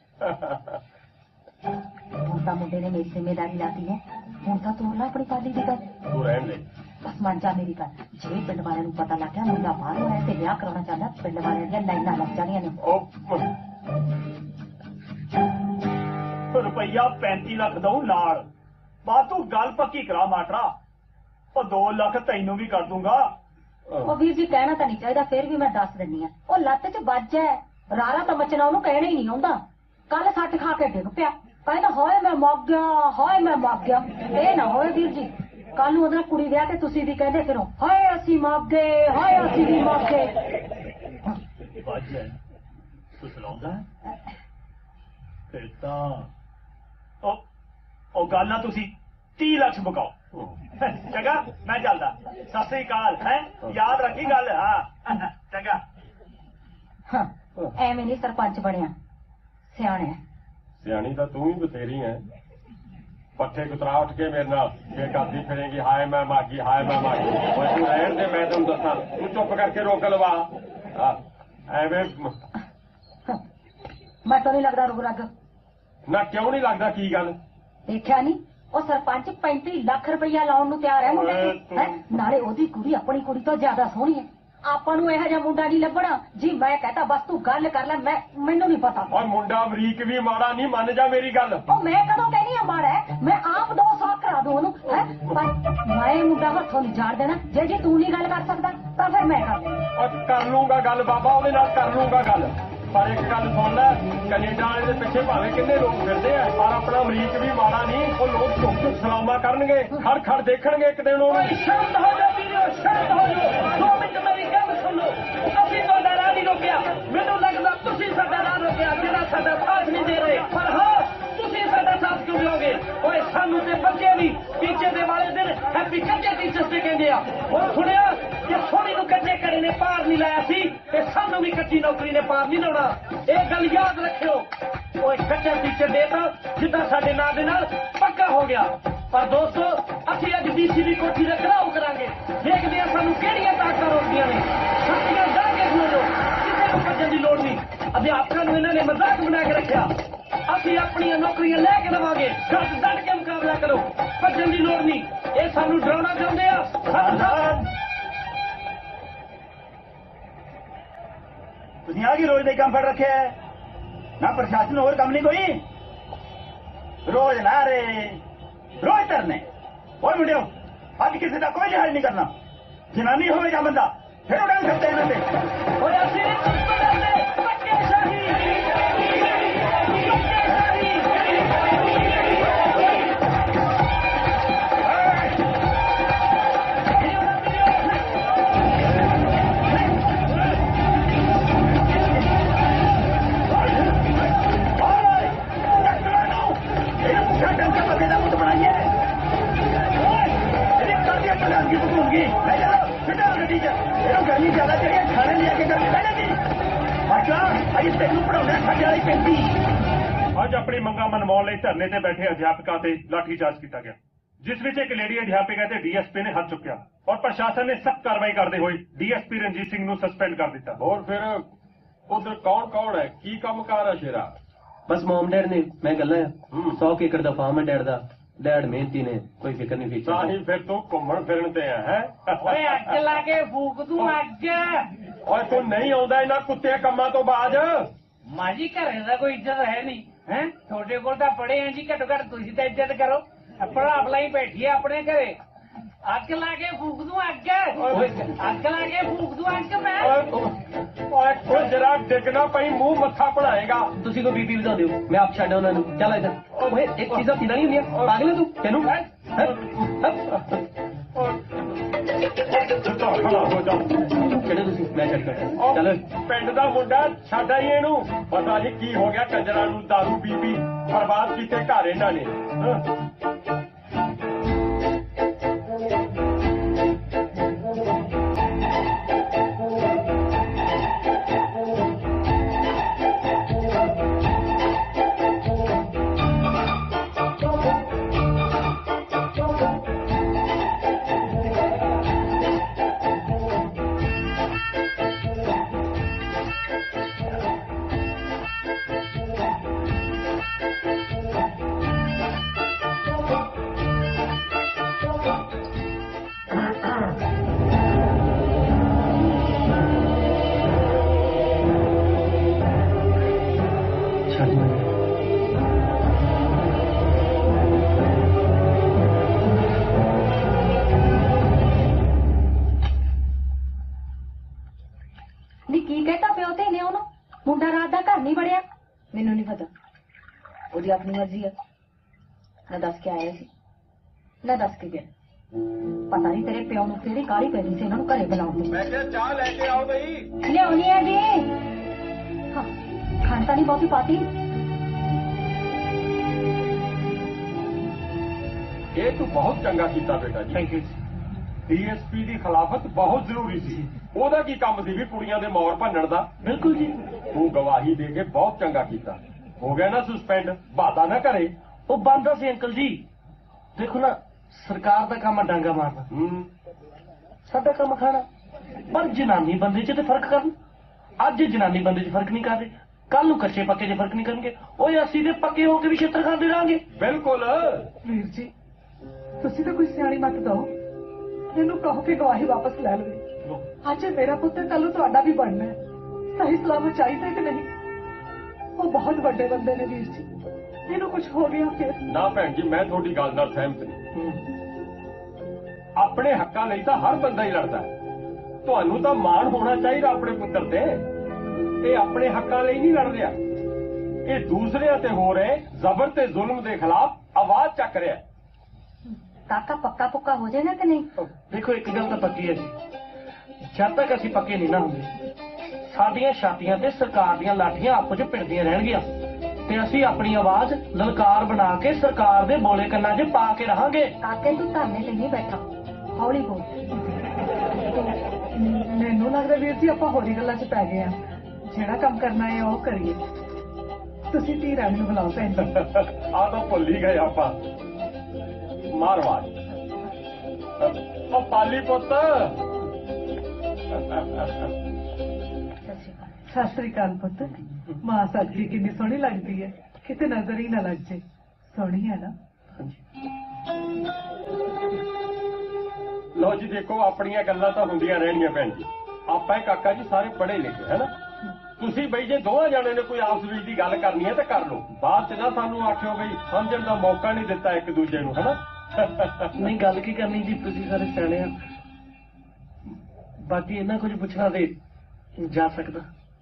ਹੁਣ ਤਾਂ ਮੁੰਡੇ ਨੇ ਮੇਰੀ ਜ਼ਿੰਮੇਦਾਰੀ ਲਾਤੀ ਹੈ, ਹੁਣ ਤਾਂ ਤੂੰ ਨਾ ਆਪਣੀ ਪਾਲੀ ਦੀ ਗੱਲ। ਤੂੰ ਰਹਿਣ ਦੇ। ਬਸ ਮੰਨ ਜਾ ਮੇਰੀ ਗੱਲ, ਜੇ ਪਿੰਡ ਵਾਲਿਆਂ ਨੂੰ ਪਤਾ ਲੱਗ ਗਿਆ ਮੁੰਡਾ ਬਾਹਰੋਂ ਆਇਆ ਤੇ ਵਿਆਹ ਕਰਾਉਣਾ ਚਾਹੁੰਦਾ, ਪਿੰਡ ਵਾਲਿਆਂ ਦੀਆਂ ਲਾਈਨਾਂ ਲੱਗ ਜਾਣੀਆਂ ਨੇ। ਰੁਪਈਆ ਪੈਂਤੀ ਲੱਖ ਦਊ ਨਾਲ, ਬਾਅਦ ਤੂੰ ਗੱਲ ਪੱਕੀ ਕਰਾ ਮਾਟਰਾ। ਉਹ ਦੋ ਲੱਖ ਤੈਨੂੰ ਵੀ ਕਰ ਦੂੰਗਾ। ਉਹ ਵੀਰ ਜੀ ਕਹਿਣਾ ਤਾਂ ਨਹੀਂ ਚਾਹੀਦਾ, ਫਿਰ ਵੀ ਮੈਂ ਦੱਸ ਦਿੰਨੀ ਆ। ਉਹ ਲੱਤ 'ਚ ਵੱਜ ਹੈ, ਰਾਲਾ ਤਾਂ ਮਚਣਾ ਉਹਨੂੰ ਕਹਿਣਾ ਹੀ ਨਹੀਂ ਆਉਂਦਾ। ਕੱਲ ਸੱਟ ਖਾ ਕੇ ਡਿੱਗ ਪਿਆ, ਕਹਿੰਦਾ ਹੋਏ ਮੈਂ ਮੱਗ ਗਿਆ, ਹੋਏ ਮੈਂ ਮੱਗ ਗਿਆ। ਇਹ ਨਾ ਹੋਏ ਵੀਰ ਜੀ, ਕੱਲ ਨੂੰ ਉਹਦੇ ਨਾਲ ਕੁੜੀ ਵਿਆਹ ਕੇ ਤੁਸੀਂ ਵੀ ਕਹਿੰਦੇ ਫਿਰੋ ਹਾਏ ਅਸੀਂ ਮੱਗ ਗਏ, ਹਾਏ ਅਸੀਂ ਵੀ ਮੱਗ ਗਏ। ਵੱਜ ਹੈ ਤੂੰ ਚਲਾਉਂਦਾ ਫਿਰ ਤਾਂ ਉਹ ਉਹ ਗੱਲ ਨਾ ਤੁਸੀਂ ਤੀਹ ਲੱਖ ਮੁਕਾਓ। ਚੰਗਾ ਮੈਂ ਚੱਲਦਾ, ਸਤਿ ਸ੍ਰੀ ਅਕਾਲ। ਹੈ ਯਾਦ ਰੱਖੀ ਗੱਲ। ਹਾਂ ਚੰਗਾ। ਹਾਂ ਐਵੇਂ ਨਹੀਂ ਸਰਪੰਚ ਬਣਿਆ, ਸਿਆਣਾ। ਸਿਆਣੀ ਤਾਂ ਤੂੰ ਹੀ ਬਥੇਰੀ ਹੈ। ਪੱਠੇ ਕੁਤਰਾ ਉੱਠ ਕੇ ਮੇਰੇ ਨਾਲ ਫੇਰ ਕਰਦੀ ਫਿਰੇਗੀ ਹਾਏ ਮੈਂ ਮਾਗੀ, ਹਾਏ ਮੈਂ ਮਾਗੀ। ਓਏ ਤੂੰ ਰਹਿਣ ਦੇ, ਮੈਂ ਤੈਨੂੰ ਦੱਸਾਂ, ਤੂੰ ਚੁੱਪ ਕਰਕੇ ਰੋਕ ਲਵਾ। ਐਵੇਂ ਮੈਂ ਤਾਂ ਨਹੀਂ ਲੱਗਦਾ ਰੋਗ ਰੱਗ ਨਾ। ਕਿਉਂ ਨਹੀਂ ਲੱਗਦਾ? ਕੀ ਗੱਲ ਦੇਖਿਆ ਨਹੀਂ, ਉਹ ਸਰਪੰਚ ਪੈਂਤੀ ਲੱਖ ਰੁਪਈਆ ਲਾਉਣ ਨੂੰ ਤਿਆਰ ਹੈ ਮੁੰਡੇ ਤੇ। ਹੈਂ? ਨਾਲੇ ਉਹਦੀ ਕੁੜੀ ਆਪਣੀ ਕੁੜੀ ਤੋਂ ਜ਼ਿਆਦਾ ਸੋਹਣੀ ਹੈ। ਆਪਾਂ ਨੂੰ ਇਹੋ ਜਿਹਾ ਮੁੰਡਾ ਨਹੀਂ ਲੱਭਣਾ ਜੀ। ਮੈਂ ਕਹਤਾ ਬਸ ਤੂੰ ਗੱਲ ਕਰ ਲੈ, ਮੈਂ ਮੈਨੂੰ ਨਹੀਂ ਪਤਾ। ਔਰ ਮੁੰਡਾ ਅਮਰੀਕ ਵੀ ਮਾੜਾ ਨਹੀਂ, ਮੰਨ ਜਾ ਮੇਰੀ ਗੱਲ। ਉਹ ਮੈਂ ਕਦੋਂ ਕਹਿਨੀ ਆ ਮਾੜਾ ਹੈ, ਮੈਂ ਆਪ ਦੋ ਸੌ ਕਰਾ ਦੂੰ ਉਹਨੂੰ। ਹੈ ਪਰ ਮੈਂ ਮੁੰਡਾ ਹੱਥੋਂ ਨਹੀਂ ਜਾਣ ਦੇਣਾ। ਜੇ ਜੇ ਤੂੰ ਨਹੀਂ ਗੱਲ ਕਰ ਸਕਦਾ ਤਾਂ ਫਿਰ ਮੈਂ ਕਰ ਲੂੰਗਾ। ਔਰ ਕਰ ਲੂੰਗਾ ਗੱਲ ਬਾਬਾ, ਉਹਦੇ ਨਾਲ ਕਰ ਲੂੰਗਾ ਗੱਲ। ਪਰ ਇੱਕ ਗੱਲ ਸੁਣ ਲੈ, ਕੈਨੇਡਾ ਵਾਲੇ ਦੇ ਪਿੱਛੇ ਭਾਵੇਂ ਕਿੰਨੇ ਲੋਕ ਫਿਰਦੇ ਆ, ਪਰ ਆਪਣਾ ਅਮਰੀਕ ਵੀ ਮਾੜਾ ਨਹੀਂ। ਉਹ ਲੋਕ ਝੁੱਕ ਝੁੱਕ ਸਲਾਮਾਂ ਕਰਨਗੇ, ਖੜ ਖੜ ਦੇਖਣਗੇ ਇੱਕ ਦਿਨ ਉਹਨੂੰ। ਸ਼ਾਂਤ ਹੋ ਜਾ ਵੀਰੋ, ਸ਼ਾਂਤ ਹੋ ਜਾ। ਦੋ ਮਿੰਟ ਮੇਰੀ ਗੱਲ ਸੁਣੋ। ਅਸੀਂ ਤੁਹਾਡਾ ਰਾਹ ਨਹੀਂ ਰੋਕਿਆ, ਮੈਨੂੰ ਲੱਗਦਾ ਤੁਸੀਂ ਸਾਡਾ ਰਾਹ ਰੋਕਿਆ, ਜਿਹੜਾ ਸਾਡਾ ਸਾਥ ਨਹੀਂ ਦੇ ਰਹੇ। ਪਰ ਹਾਂ ਤੁਸੀਂ ਸਾਡਾ ਸਾਥ ਕਿਉਂ ਦਿਓਗੇ? ਓਏ ਸਾਨੂੰ ਤੇ ਬੱਚੇ ਵੀ ਟੀਚਰ ਦੇ ਵਾਲੇ ਦਿਨ ਹੈਪੀ ਕੱਚੇ ਟੀਚਰਸ ਦੇ ਕਹਿੰਦੇ ਆ। ਉਹ ਸੁਣਿਆ ਕਿ ਸੋਹਣੀ ਨੂੰ ਕੱਚੇ ਘੜੇ ਨੇ ਪਾਰ ਨਹੀਂ ਲਾਇਆ ਸੀ, ਤੇ ਸਾਨੂੰ ਵੀ ਕੱਚੀ ਨੌਕਰੀ ਨੇ ਪਾਰ ਨਹੀਂ ਲਾਉਣਾ। ਇਹ ਗੱਲ ਯਾਦ ਰੱਖਿਓ। ਓਏ ਕੱਚਾ ਟੀਚਰ ਦੇ ਤਾਂ ਜਿੱਦਾਂ ਸਾਡੇ ਨਾਂ ਦੇ ਨਾਲ ਪੱਕਾ ਹੋ ਗਿਆ। ਪਰ ਦੋਸਤੋ ਅਸੀਂ ਅੱਜ ਡੀਸੀ ਦੀ ਕੋਠੀ ਦਾ ਘਰਾਓ ਕਰਾਂਗੇ, ਦੇਖਦੇ ਆ ਸਾਨੂੰ ਕਿਹੜੀਆਂ ਤਾਕਤਾਂ ਰੋਕਦੀਆਂ ਨੇ। ਸਾਡੀਆਂ ਡਾਹ ਕੇ ਸੁਣੋ, ਕਿਸੇ ਨੂੰ ਭੱਜਣ ਦੀ ਲੋੜ ਨਹੀਂ। ਅਧਿਆਪਕਾਂ ਨੂੰ ਇਹਨਾਂ ਨੇ ਮਜ਼ਾਕ ਬਣਾ ਕੇ ਰੱਖਿਆ। ਅਸੀਂ ਆਪਣੀਆਂ ਨੌਕਰੀਆਂ ਲੈ ਕੇ ਦੇਵਾਂਗੇ। ਡਟ ਡਟ ਕੇ ਮੁਕਾਬਲਾ ਕਰੋ, ਭੱਜਣ ਦੀ ਲੋੜ ਨਹੀਂ। ਇਹ ਸਾਨੂੰ ਡਰਾਉਣਾ ਚਾਹੁੰਦੇ ਆ। ਤੁਸੀਂ ਆ ਕੀ ਰੋਜ਼ ਦੇ ਕੰਮ ਫੜ ਰੱਖਿਆ ਹੈ ਨਾ? ਪ੍ਰਸ਼ਾਸਨ ਹੋਰ ਕੰਮ ਨਹੀਂ ਕੋਈ? ਰੋਜ਼ ਲਾ ਰਹੇ, ਰੋਜ਼ ਧਰਨੇ। ਓਏ ਮੁੰਡਿਓ, ਅੱਜ ਕਿਸੇ ਦਾ ਕੋਈ ਲਿਹਾਜ਼ ਨਹੀਂ ਕਰਨਾ। ਜਨਾਨੀ ਹੋਵੇ ਜਾਂ ਬੰਦਾ, ਫਿਰ ਉਡਾਣ ਸਕਦੇ ਇਹਨਾਂ ਤੇ। ਓਏ ਅਸੀਂ ਧੱਕੇਸ਼ਾਹੀ गर्मी ज्यादा चाहिए, खाने लिया के गर्मी पहले भी। अच्छा अभी तेन पढ़ाने खड़े वाली पेंटी ਅੱਜ ਆਪਣੀ ਮੰਗਾਂ ਮਨਵਾਉਣ ਲਈ ਧਰਨੇ ਤੇ ਬੈਠੇ ਅਧਿਆਪਕਾਂ ਤੇ ਲਾਠੀਚਾਰਜ ਕੀਤਾ ਗਿਆ, ਜਿਸ ਵਿੱਚ ਇੱਕ ਲੇਡੀ ਅਧਿਆਪਕਾ ਤੇ ਡੀਐਸਪੀ ਨੇ ਹੱਥ ਚੁੱਕਿਆ ਔਰ ਪ੍ਰਸ਼ਾਸਨ ਨੇ ਸਖਤ ਕਾਰਵਾਈ ਕਰਦੇ ਹੋਏ ਡੀਐਸਪੀ ਰਣਜੀਤ ਸਿੰਘ ਨੂੰ ਸਸਪੈਂਡ ਕਰ ਦਿੱਤਾ। ਹੋਰ ਫਿਰ ਉਧਰ ਕੌਣ ਕੌਣ ਹੈ, ਕੀ ਕੰਮਕਾਰ ਹੈ ਸ਼ੇਰਾ? बस मॉम डैड ने मैं गल है सौ एकड़ दा फार्म है डैड दा, डैड मेहनती ने, कोई फिक्र नहीं फीचर। ਤਾਂ ਹੀ ਫਿਰ ਤੂੰ ਘੁੰਮਣ ਫਿਰਨ ਤੇ ਆ ਹੈ। ਓਏ ਅੱਗ ਲਾ ਕੇ ਫੂਕ ਦੂੰ ਅੱਗ। ਓਏ ਤੂੰ ਨਹੀਂ ਆਉਂਦਾ ਇਹਨਾਂ ਕੁੱਤੇ ਕੰਮਾਂ ਤੋਂ ਬਾਅਦ। ਮਾਜੀ ਘਰੇ ਦਾ ਕੋਈ ਇੱਜ਼ਤ ਹੈ ਨਹੀਂ ਹੈ, ਤੁਹਾਡੇ ਕੋਲ ਤਾਂ ਪੜੇ ਆ ਜੀ, ਘੱਟੋ ਘੱਟ ਤੁਸੀਂ ਤਾਂ ਇੱਜ਼ਤ ਕਰੋ। ਆਪਣਾ ਭਲਾ ਹੀ ਬੈਠੀ ਆ ਆਪਣੇ ਘਰੇ, ਅੱਗ ਲਾ ਕੇ ਫੂਕ ਦੂੰ ਅੱਗ। ਅੱਗ ਲਾ ਕੇ ਫੂਕ ਦੂੰ ਅੱਗ ਮੈਂ। ਓਏ ਕੋਈ ਜਰਾ ਡਿੱਗਣਾ ਪਈ ਮੂੰਹ ਮੱਥਾ ਬਣਾਏਗਾ। ਤੁਸੀਂ ਕੋ ਬੀਪੀ ਵਧਾ ਦਿਓ, ਮੈਂ ਆਪ ਛੱਡ ਉਹਨਾਂ ਨੂੰ। ਚੱਲ ਇੱਧਰ ਓਏ ਇੱਕ ਚੀਜ਼ਾਂ ਪੀਣਾ ਨਹੀਂ ਹੁੰਦੀਆਂ, ਪਾਗਲ ਹੈ ਤੂੰ? ਤੈਨੂੰ ਹੋ ਜਾ ਚਲੋ ਤੁਸੀਂ, ਮੈਂ ਛੱਡ ਕੇ ਉਹ ਚੱਲ। ਪਿੰਡ ਦਾ ਮੁੰਡਾ ਛੱਡ ਆਈ ਇਹਨੂੰ, ਪਤਾ ਨਹੀਂ ਕੀ ਹੋ ਗਿਆ ਕੰਜਰਾਂ ਨੂੰ, ਦਾਰੂ ਬੀਬੀ ਬਰਬਾਦ ਕੀਤੇ ਘਰ ਇਹਨਾਂ ਨੇ। ਹਾਂ। ਮੈਨੂੰ ਨਹੀਂ ਪਤਾ, ਉਹਦੀ ਆਪਣੀ ਮਰਜ਼ੀ ਹੈ। ਨਾ ਦੱਸ ਕੇ ਆਇਆ ਸੀ ਨਾ ਦੱਸ ਕੇ ਗਿਆ। ਪਤਾ ਨਹੀਂ ਤੇਰੇ ਪਿਓ ਨੂੰ ਕਿਹੜੀ ਕਾਹਲੀ ਪੈਣੀ ਸੀ ਇਹਨਾਂ ਨੂੰ ਘਰੇ ਬੁਲਾਉਣ ਦੀ। ਮੈਂ ਕਿਹਾ ਚਾਹ ਲੈ ਕੇ ਆਓ ਬਈ। ਲਿਆਉਣੀ ਹੈ ਜੀ। ਹਾਂ, ਖਾਣ ਤਾਂ ਨਹੀਂ ਬਹੁਤੀ ਪਾਤੀ। ਇਹ ਤੂੰ ਬਹੁਤ ਚੰਗਾ ਕੀਤਾ ਬੇਟਾ ਜੀ। Thank you. ਡੀਐਸਪੀ ਦੀ ਖਿਲਾਫਤ ਬਹੁਤ ਜ਼ਰੂਰੀ ਸੀ। ਉਹਦਾ ਕੀ ਕੰਮ ਸੀ ਵੀ ਕੁੜੀਆਂ ਦੇ ਮੌਰ ਭੰਨਣ ਦਾ? ਬਿਲਕੁਲ ਜੀ। ਤੂੰ ਗਵਾਹੀ ਦੇ ਕੇ ਬਹੁਤ ਚੰਗਾ ਕੀਤਾ। ਹੋ ਗਿਆ ਨਾ ਸਸਪੈਂਡ, ਬਾਦਾ ਨਾ ਕਰੇ। ਉਹ ਬੰਦਾ ਸੀ ਅੰਕਲ ਜੀ। ਦੇਖੋ ਨਾ, ਸਰਕਾਰ ਦਾ ਕੰਮ ਡਾਂਗਾ ਮਾਰਨਾ, ਹੂੰ, ਸਾਡਾ ਕੰਮ ਖਾਣਾ। ਪਰ ਜਨਾਨੀ ਬੰਦੇ 'ਚ ਤੇ ਫਰਕ ਕਰਨ। ਅੱਜ ਜਨਾਨੀ ਬੰਦੇ 'ਚ ਫਰਕ ਨਹੀਂ ਕਰਦੇ, ਕੱਲ ਨੂੰ ਕੱਚੇ ਪੱਕੇ 'ਚ ਫਰਕ ਨਹੀਂ ਕਰਨਗੇ। ਓਏ ਅਸੀਂ ਤੇ ਪੱਕੇ ਹੋ ਕੇ ਵੀ ਛਿੱਤਰ ਖਾਂਦੇ ਰਹਾਂਗੇ। ਬਿਲਕੁਲ। ਵੀਰ ਜੀ, ਤੁਸੀਂ ਤਾਂ ਕੋਈ ਸਿਆਣੀ ਮੱਤ ਦਿਓ, ਇਹਨੂੰ ਕਹੋ ਕਿ ਗਵਾਹੀ ਵਾਪਸ ਲੈ ਲਵੇ। ਅੱਜ ਮੇਰਾ ਪੁੱਤ ਕੱਲ ਨੂੰ ਤੁਹਾਡਾ ਵੀ ਬਣਨਾ ਹੈ। ਸਹੀ ਸਲਾਮਤ ਚਾਹੀਦਾ ਕਿ ਨਹੀਂ? ਉਹ ਬਹੁਤ ਵੱਡੇ ਬੰਦੇ ਨੇ ਵੀਰ ਜੀ, ਇਹਨੂੰ ਕੁਝ ਹੋ ਗਿਆ ਫਿਰ। ਨਾ ਭੈਣ ਜੀ, ਮੈਂ ਤੁਹਾਡੀ ਗੱਲ ਨਾਲ ਸਹਿਮਤ ਨਹੀਂ। ਆਪਣੇ ਹੱਕਾਂ ਲਈ ਤਾਂ ਹਰ ਬੰਦਾ ਹੀ ਲੜਦਾ। ਤੁਹਾਨੂੰ ਤਾਂ ਮਾਣ ਹੋਣਾ ਚਾਹੀਦਾ ਆਪਣੇ ਪੁੱਤਰ ਤੇ। ਇਹ ਆਪਣੇ ਹੱਕਾਂ ਲਈ ਨਹੀਂ ਲੜ ਰਿਹਾ, ਇਹ ਦੂਸਰਿਆਂ ਤੇ ਹੋ ਰਹੇ ਜ਼ਬਰ ਤੇ ਜ਼ੁਲਮ ਦੇ ਖਿਲਾਫ ਆਵਾਜ਼ ਚੱਕ ਰਿਹਾ। ਕਾਕਾ ਪੱਕਾ ਪੁੱਕਾ ਹੋ ਜਾਏਗਾ ਕਿ ਨਹੀਂ? ਦੇਖੋ, ਇੱਕ ਗੱਲ ਤਾਂ ਪੱਕੀ ਹੈ ਜੀ, ਜਦ ਤੱਕ ਅਸੀਂ ਪੱਕੇ ਨਹੀਂ ਨਾ ਹੁੰਦੇ, ਸਾਡੀਆਂ ਛਾਤੀਆਂ ਤੇ ਸਰਕਾਰ ਦੀਆਂ ਲਾਠੀਆਂ ਆਪਸ ਵਿੱਚ ਭਿੜਦੀਆਂ ਰਹਿਣਗੀਆਂ ਤੇ ਅਸੀਂ ਆਪਣੀ ਆਵਾਜ਼ ਲਲਕਾਰ ਬਣਾ ਕੇ ਸਰਕਾਰ ਦੇ ਬੋਲੇ ਕੰਨਾਂ 'ਚ ਪਾ ਕੇ ਰਹਾਂਗੇ। ਕਾਕੇ ਤੂੰ ਧਰਨੇ ਤੇ ਨਹੀਂ ਬੈਠਾ, ਹੌਲੀ ਬੋਲ। ਮੈਨੂੰ ਲੱਗਦਾ ਵੀਰ ਜੀ ਆਪਾਂ ਹੋਰੀ ਗੱਲਾਂ 'ਚ ਪੈ ਗਏ ਆ। ਜਿਹੜਾ ਕੰਮ ਕਰਨਾ ਹੈ ਉਹ ਕਰੀਏ। ਤੁਸੀਂ ਧੀ ਰਾਣੀ ਨੂੰ ਬੁਲਾਓ ਭੈਣ ਜੀ। ਆ ਤਾਂ ਭੁੱਲ ਹੀ ਗਏ ਆਪਾਂ। ਮਾਰਵਾੜ ਉਹ ਪਾਲੀ ਪੁੱਤ। ਸਤਿ ਸ੍ਰੀ ਅਕਾਲ ਪੁੱਤ। ਮਾਂ ਸੱਚੀ ਕਿੰਨੀ ਸੋਹਣੀ ਲੱਗਦੀ ਹੈ, ਕਿਤੇ ਨਜ਼ਰ ਹੀ ਨਾ ਲੱਗ ਜੇ। ਸੋਹਣੀ ਹੈ ਨਾ? ਲਓ ਜੀ, ਦੇਖੋ ਆਪਣੀਆਂ ਗੱਲਾਂ ਤਾਂ ਹੁੰਦੀਆਂ ਰਹਿਣੀਆਂ ਭੈਣ ਜੀ। ਆਪਾਂ ਇਹ ਕਾਕਾ ਜੀ ਸਾਰੇ ਪੜ੍ਹੇ ਲਿਖੇ ਹੈ ਨਾ। ਤੁਸੀਂ ਬਈ ਜੇ ਦੋਵਾਂ ਜਾਣੇ ਨੇ ਕੋਈ ਆਪਸ ਵਿੱਚ ਦੀ ਗੱਲ ਕਰਨੀ ਹੈ ਤਾਂ ਕਰ ਲਓ। ਬਾਅਦ ਚ ਨਾ ਸਾਨੂੰ ਆਖਿਓ ਬਈ ਸਮਝਣ ਦਾ ਮੌਕਾ ਨਹੀਂ ਦਿੱਤਾ ਇੱਕ ਦੂਜੇ ਨੂੰ, ਹੈ ਨਾ। ਨਹੀਂ, ਗੱਲ ਕੀ ਕਰਨੀ ਜੀ, ਤੁਸੀਂ ਸਾਰੇ ਸਿਆਣੇ ਆ। ਬਾਕੀ ਇਹਨਾਂ ਕੁਝ ਪੁੱਛਣਾ ਤੇ ਜਾ ਸਕਦਾ।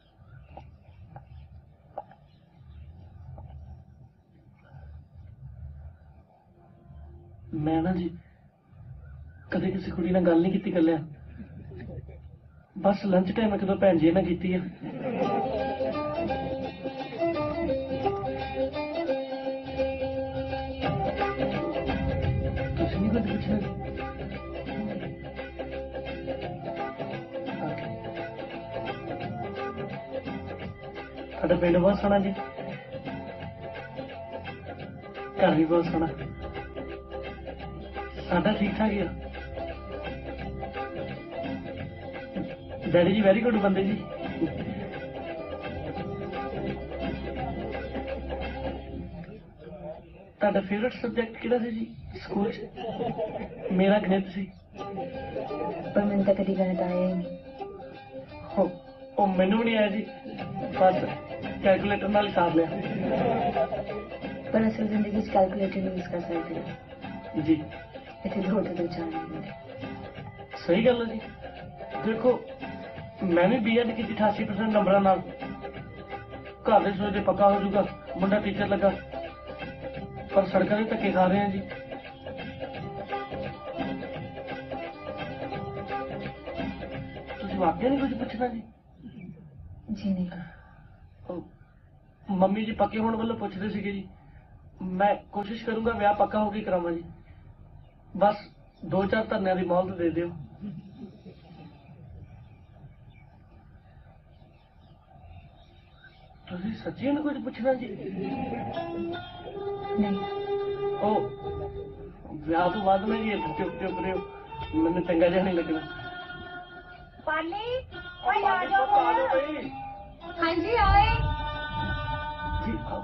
ਮੈਂ ਨਾ ਜੀ ਕਦੇ ਕਿਸੇ ਕੁੜੀ ਨਾਲ ਗੱਲ ਨਹੀਂ ਕੀਤੀ ਕੱਲਿਆ। ਬਸ ਲੰਚ ਟਾਈਮ ਜਦੋਂ ਭੈਣ ਜੀ ਨਾਲ ਕੀਤੀ ਆ। ਤੁਸੀਂ ਨਹੀਂ ਕੁਝ ਪੁੱਛਣਾ? ਤੁਹਾਡਾ ਪਿੰਡ ਬਹੁਤ ਸੋਹਣਾ ਜੀ। घर भी बहुत सोहना साडा ठीक ठाक ही आ डैडी जी वेरी गुड बंदे जी ਤੁਹਾਡਾ ਫੇਵਰਿਟ ਸਬਜੈਕਟ ਕਿਹੜਾ ਸੀ ਜੀ ਸਕੂਲ 'ਚ ਮੇਰਾ ਗਣਿਤ ਸੀ पर मैंने तो कभी गणित आया ही नहीं ਉਹ ਉਹ ਮੈਨੂੰ ਵੀ ਨਹੀਂ ਆਇਆ ਜੀ ਬਸ ਕੈਲਕੂਲੇਟਰ ਨਾਲ ਹੀ ਸਾਰ ਲਿਆ पर असल जिंदगी कैलकुलेटर नहीं यूज कर सकते ਜੀ इतने दो तो दो चार नहीं होते ਸਹੀ ਗੱਲ ਹੈ ਜੀ ਦੇਖੋ ਮੈਂ ਵੀ ਬੀਐਡ ਕੀਤੀ ਅਠਾਸੀ ਪਰਸੈਂਟ ਨੰਬਰਾਂ ਨਾਲ ਘਰ ਦੇ ਸੋਚਦੇ ਪੱਕਾ ਹੋ ਜਾਊਗਾ ਮੁੰਡਾ ਟੀਚਰ ਲੱਗਾ ਪਰ ਸੜਕਾਂ ਦੇ ਧੱਕੇ ਖਾ ਰਹੇ ਆ ਜੀ ਤੁਸੀਂ ਵਾਕਿਆ ਨਹੀਂ ਕੁਝ ਪੁੱਛਣਾ ਜੀ जी नहीं ਉਹ ਮੰਮੀ ਜੀ ਪੱਕੇ ਹੋਣ ਵੱਲੋਂ ਪੁੱਛਦੇ ਸੀਗੇ ਜੀ ਮੈਂ ਕੋਸ਼ਿਸ਼ ਕਰੂੰਗਾ ਵਿਆਹ ਪੱਕਾ ਹੋ ਕੇ ਕਰਾਵਾਂ ਜੀ ਬਸ ਦੋ ਚਾਰ ਧਰਨਿਆਂ ਦੀ ਮੌਲਤ ਦੇ ਦਿਓ ਤੁਸੀਂ ਸੱਚੀ ਨੂੰ ਕੁਝ ਪੁੱਛਣਾ ਜੀ नहीं ਉਹ ਵਿਆਹ ਤੋਂ ਬਾਅਦ ਮੈਂ ਜੀ ਇੱਥੇ ਚੁੱਪ ਚੁੱਪ ਰਿਓ ਮੈਨੂੰ ਚੰਗਾ ਜਿਹਾ ਨਹੀਂ ਲੱਗਣਾ ਪਾਲੀ ਓਏ ਆ ਜਾਓ ਆ ਜਾਓ ਬਈ हाँ जी आए ਜੀ ਆਓ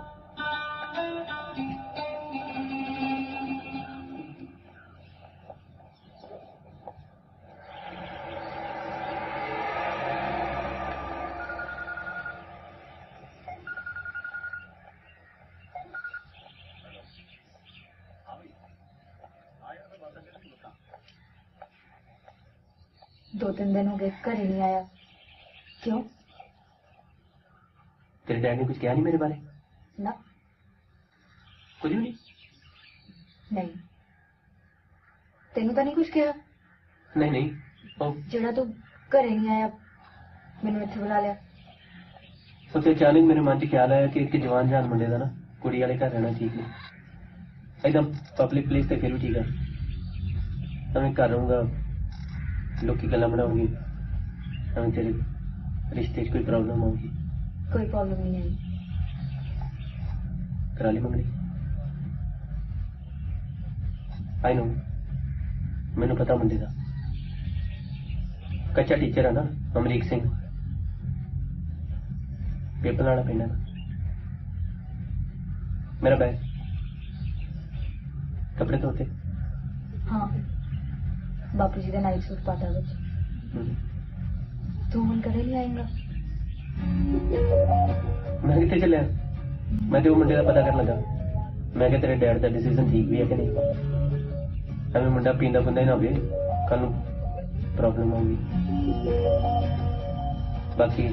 दो तीन दिन हो गए घर ही नहीं आया क्यों तेरे डैड ने कुछ कहा नहीं मेरे बारे ना कुछ भी नहीं नहीं तेनू तो नहीं कुछ कहा नहीं नहीं ओ जेड़ा तू घर ही नहीं आया मैनू इत्थे बुला लिया सबसे अचानक मेरे मन च ख्याल आया कि एक जवान जान मुंडे दा ना कुड़ी वाले घर रहना ठीक नहीं एकदम पब्लिक प्लेस ते फिर भी ठीक है मैं घर रहूंगा लोग की गल्ला बनाऊंगी हमें तेरे रिश्ते च कोई प्रॉब्लम होगी कोई प्रॉब्लम नहीं आई करा ली मंगनी आई नो मैनू पता मुंडे दा कच्चा टीचर है ना अमरीक सिंह पेपर लाना पिंड है मेरा बैग कपड़े धोते हाँ बापू जी का नाइट सूट पाता विच तू मन करे नहीं आएगा मैं कितने चलिया मैं तो वो मुंडे का पता कर लगा मैं क्या तेरे डैड का डिसीजन ठीक भी है कि नहीं हमें मुंडा पींदा पुंदा ही ना हो कल प्रॉब्लम होगी बाकी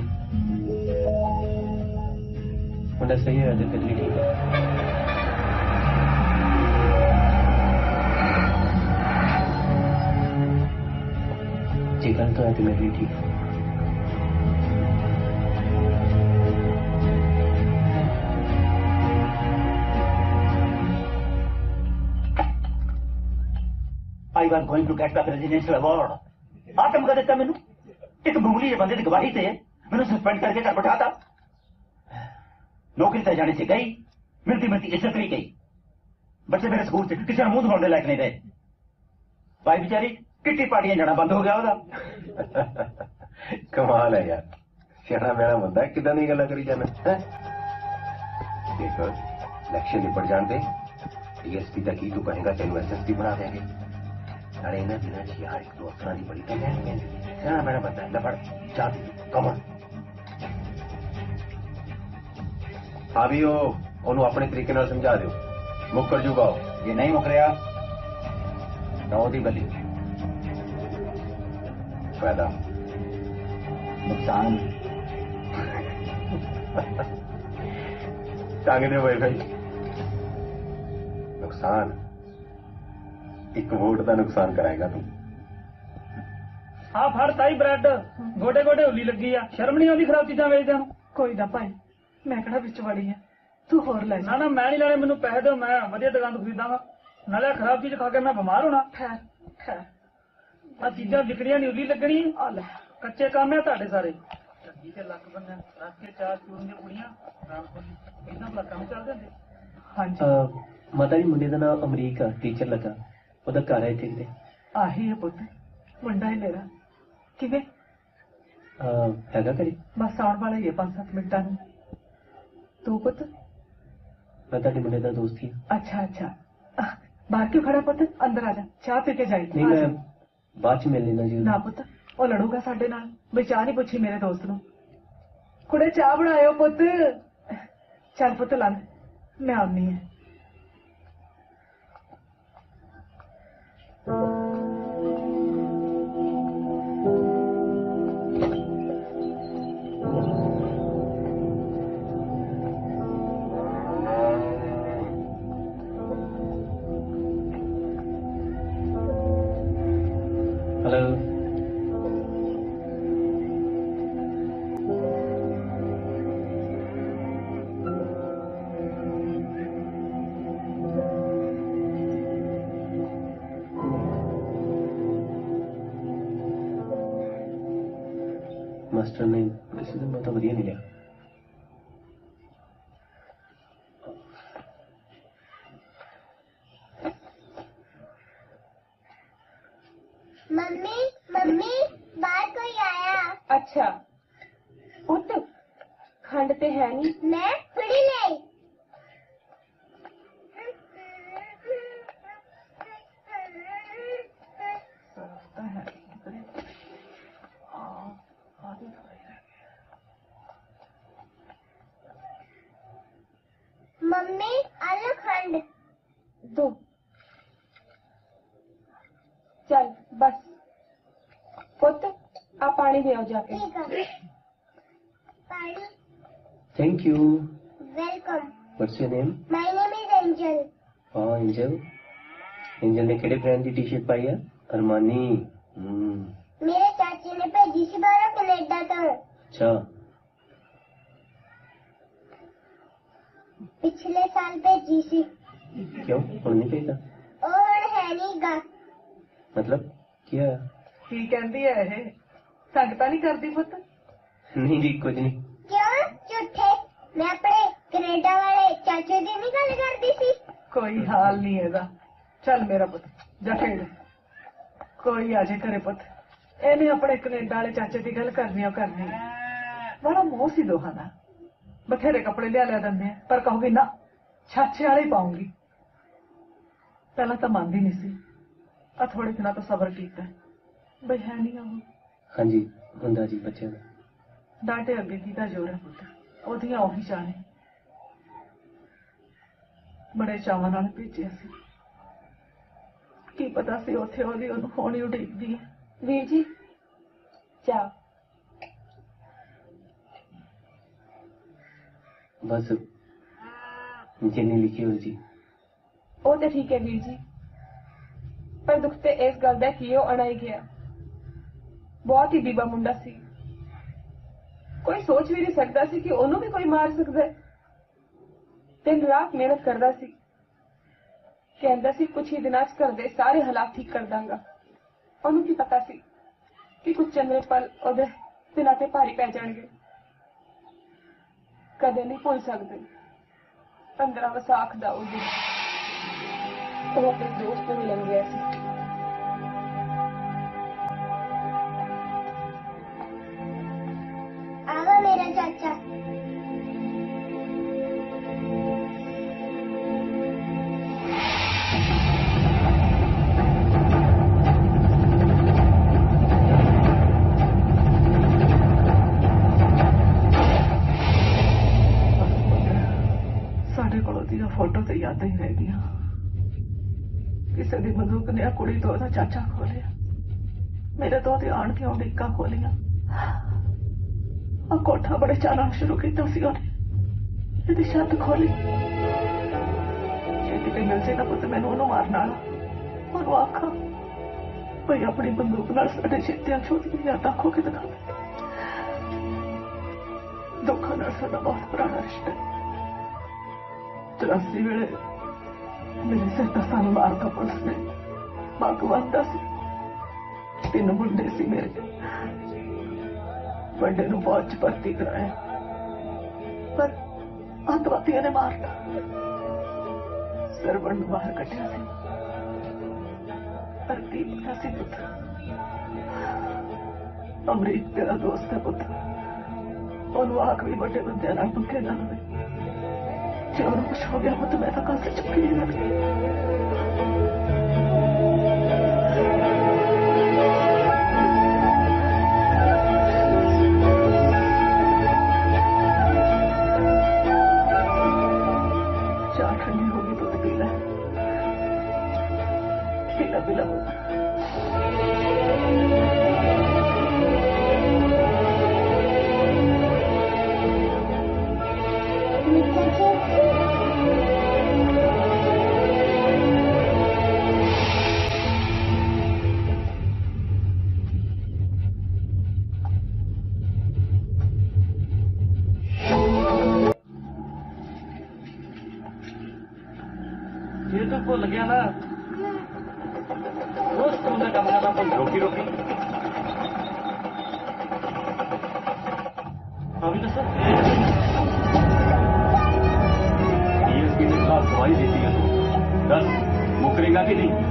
मुंडा सही है तो फिर भी ठीक है चिकन तो है तो मेरे लिए ठीक है I was going to get the presidential award. आतम का देता मैनू एक मामूली बंदे की गवाही से मैंने सस्पेंड करके घर बैठाता नौकरी से जाने से गई मिलती मिलती इज्जत नहीं गई बच्चे मेरे स्कूल से किसी मुंह धोने लायक नहीं रहे भाई बेचारी किट्टी पार्टियां जाना बंद हो गया ਉਹਦਾ कमाल है यार सियाना मेरा बंदा किदा नहीं गल्ला करी जाना है देखो इलेक्शन निपट जानते डीएसपी तक ही तू कहेगा तेन एसएसपी बना देंगे अरे इन्हें दिनों च यार एक दो अफसर की बड़ी तैयारी है सियाना मेरा बंदा है लफड़ चाह कमर हाँ भी वो ਉਹਨੂੰ ਆਪਣੇ ਤਰੀਕੇ ਨਾਲ ਸਮਝਾ ਦਿਓ ਮੁੱਕਰ ਜੂਗਾ ਜੇ ਨਹੀਂ ਮੁੱਕਰਿਆ ਤਾਂ ਉਹਦੀ ਬਲੀ फायदा नुकसान टांगे दे भाई भाई नुकसान एक वोट का नुकसान कराएगा तू ਆ ਫੜ ਤਾਈ ਬ੍ਰੈਡ ਗੋਡੇ ਗੋਡੇ ਹੁੱਲੀ ਲੱਗੀ ਆ ਸ਼ਰਮ ਨਹੀਂ ਆਉਂਦੀ ਖਰਾਬ ਚੀਜ਼ਾਂ ਵੇਚਦਿਆਂ ਨੂੰ ਕੋਈ ਨਾ ਭਾਈ ਮੈਂ ਕਿਹੜਾ ਵਿੱਚ ਵੜੀ ਆ ਤੂੰ ਹੋਰ ਲੈ ਨਾ ਨਾ ਮੈਂ ਨਹੀਂ ਲੈਣੇ ਮੈਨੂੰ ਪੈਸੇ ਦਿਓ ਮੈਂ ਵਧੀਆ ਦੁਕਾਨ ਤੋਂ ਖਰੀਦਾਂਗਾ ਨਾਲੇ ਖਰਾਬ ਚੀਜ਼ ਖਾ ਕੇ ਮੈਂ ਬਿਮਾਰ ਹੋਣਾ ਠਹਿਰ ਠਹਿਰ ਆ ਚੀਜ਼ਾਂ ਵਿਕਣੀਆਂ ਨਹੀਂ ਉੱਲੀ ਲੱਗਣੀ ਆ ਲੈ ਕੱਚੇ ਕੰਮ ਆ ਤੁਹਾਡੇ ਸਾਰੇ ਠੱਗੀ ਤੇ ਲੱਕ ਬੰਨਿਆ ਰੱਖ ਕੇ ਚਾਰ ਚੂਰਨ ਦੀਆਂ ਕੁੜੀਆਂ ਰਾਮ ਕੋਲੀ ਇਹਨਾਂ ਦਾ ਕੰਮ ਚੱਲ ਜਾਂਦੇ ਹਾਂਜੀ ਮਾਤਾ ਜੀ ਮੁੰਡੇ ਦਾ ਨਾਮ ਅਮਰੀਕ ਆ, ਟੀਚਰ ਲੱਗਾ। ਉਹਦਾ ਘਰ ਹੈ ਇੱਥੇ ਕਿਤੇ। ਆਹੀ ਹੈ ਪੁੱਤ, ਮੁੰਡਾ ਹੈ ਮੇਰਾ। ਕਿਵੇਂ ਹੈਗਾ ਘਰੇ? ਬਸ ਆਉਣ ਵਾਲਾ ਹੀ ਹੈ ਪੰਜ ਸੱਤ ਮਿੰਟਾਂ ਨੂੰ। ਤੂੰ ਪੁੱਤ? ਮੈਂ ਤੁਹਾਡੇ ਮੁੰਡੇ ਦਾ ਦੋਸਤ ਹੀ ਹਾਂ। ਅੱਛਾ ਅੱਛਾ, ਬਾਹਰ क्यों खड़ा पुत? अंदर आ जा, चाह पी के जाए। नहीं मैं बाद च मिल लेना जी। ना पुत, वो लड़ूगा साडे नाल। बई चाह नहीं पुछी मेरे दोस्त नूं। कुड़े चाह बनायो पुत। चल पुत लन, मैं आउनी है। मास्टर ने डिसीजन बहुत वधिया नहीं लिया। मम्मी मम्मी बाहर कोई आया। अच्छा पुत खंड ते है नहीं। मैं पड़ी नहीं। मम्मी आलू खंड दो। चल बस पुत आ पानी दे आओ जाके। ठीक है। पानी। Thank you. Welcome. What's your name? My name is Angel. हाँ एंजल। एंजल ने केड़े ब्रांड की टी शर्ट पाई है? अरमानी। हम्म मेरे चाची ने भेजी सी बाहर कनाडा तो। अच्छा पिछले साल भेजी सी। क्यों हुण नहीं भेजदा? और है नहीं गा। मतलब क्या? की कहंदी है ये? संगता नहीं करदी पुत? नहीं जी कुछ नहीं। क्यों झूठे? मैं अपने कनाडा वाले चाचू दी नहीं गल करदी सी। कोई हाल नहीं है। चल मेरा पुत जा खेड। कोई आजे करे पुत, इन्हें अपने कनेडा वाले चाचे की गल करनी करनी। बड़ा मोह सी दोहां दा। बथेरे कपड़े लिया लिया देंगे पर कहोगी ना छाछे वाले ही पाऊंगी। पहला तो मानती नहीं सी, आ थोड़े दिनों तो सबर किया बई है नहीं वो। हाँ जी हुंदा जी बच्चे दा। डांटे अगे कीदा जोर है पुत, ओदियां ओही चाहने। बड़े चावां नाल भेजिया सी, की पता सी उत्थे ओदी ओनू होनी उड़ीकदी है। वीर जी चाह। बस जिन्नी लिखी हुई जी। वो तो ठीक है वीर जी, पर दुख ते इस गल दा कि ओह अणाई गया। बहुत ही बीबा मुंडा सी, कोई सोच भी नहीं सकता सी कि ओनू भी कोई मार सकदा है। दिन रात मेहनत करदा सी, कहंदा सी कुछ ही दिनां च घर दे सारे हालात ठीक कर दांगा। ओनू की पता सी कि कुछ चंगे पल ओदे दिलां ते भारी पै जाणगे। कदे नहीं भूल सकते पंद्रह वसाख दा उस दिन वो अपने दोस्त को मिलन गया सी। आवा मेरा चाचा। फोटो तो याद ही रह गया। किसी दी बंदूक ने कुड़ी तो ओदा चाचा खोलिया, मेरे तो ओदे आण के उड़ीका खोलिया। आ कोठा बड़े चालाक शुरू किया सी ओने, इहदी छत खोली। जे किते मिल जे ना पुत मैनू ओनू मारन वाला, ओनू आखा भई अपनी बंदूक नाल साडे चेत्तियां छोड़ियां यादां खो के दिखा। दुखा नाल साडा बहुत पुराना रिश्ता है। चौरासी वेले मेरे सिर तो सन मारता पुलिस ने। भगवान दा सी, तीन मुंडे सी मेरे। बड़े नूं फौज च भर्ती कराया पर आतंकवादियों ने मारता। ਸਰਵਣ ਨੂੰ ਬਾਹਰ ਕੱਢਿਆ ਸੀ ਪਰ ਕੀ ਪਤਾ ਸੀ ਪੁੱਤ ਅਮਰੀਕ ਤੇਰਾ ਦੋਸਤ ਹੈ ਪੁੱਤ ਉਹਨੂੰ ਆਖ ਵੀ ਵੱਡੇ ਬੰਦਿਆਂ ਨਾਲ ਪੰਗੇ ਨਾ ਲਵੇ ਜੇ ਉਹਨੂੰ ਕੁਛ ਹੋ ਗਿਆ ਪੁੱਤ ਮੈਂ ਤਾਂ ਕਾਸੇ ਚੁੱਕੀ ਨਹੀਂ ਲੱਗਦੀ ਚਾਹ ਠੰਡੀ ਹੋ ਗਈ ਪੁੱਤ ਪੀ ਲੈ ਪੀ ਲੈ ਪੀ ਲੈ ਪੁੱਤ ये तो भुल गया ना वो स्कूल का काम करना भुल रोकी रोकी अभी तो सर डीएसपी ने खास दवाई देती है तो दस मुकरेगा कि नहीं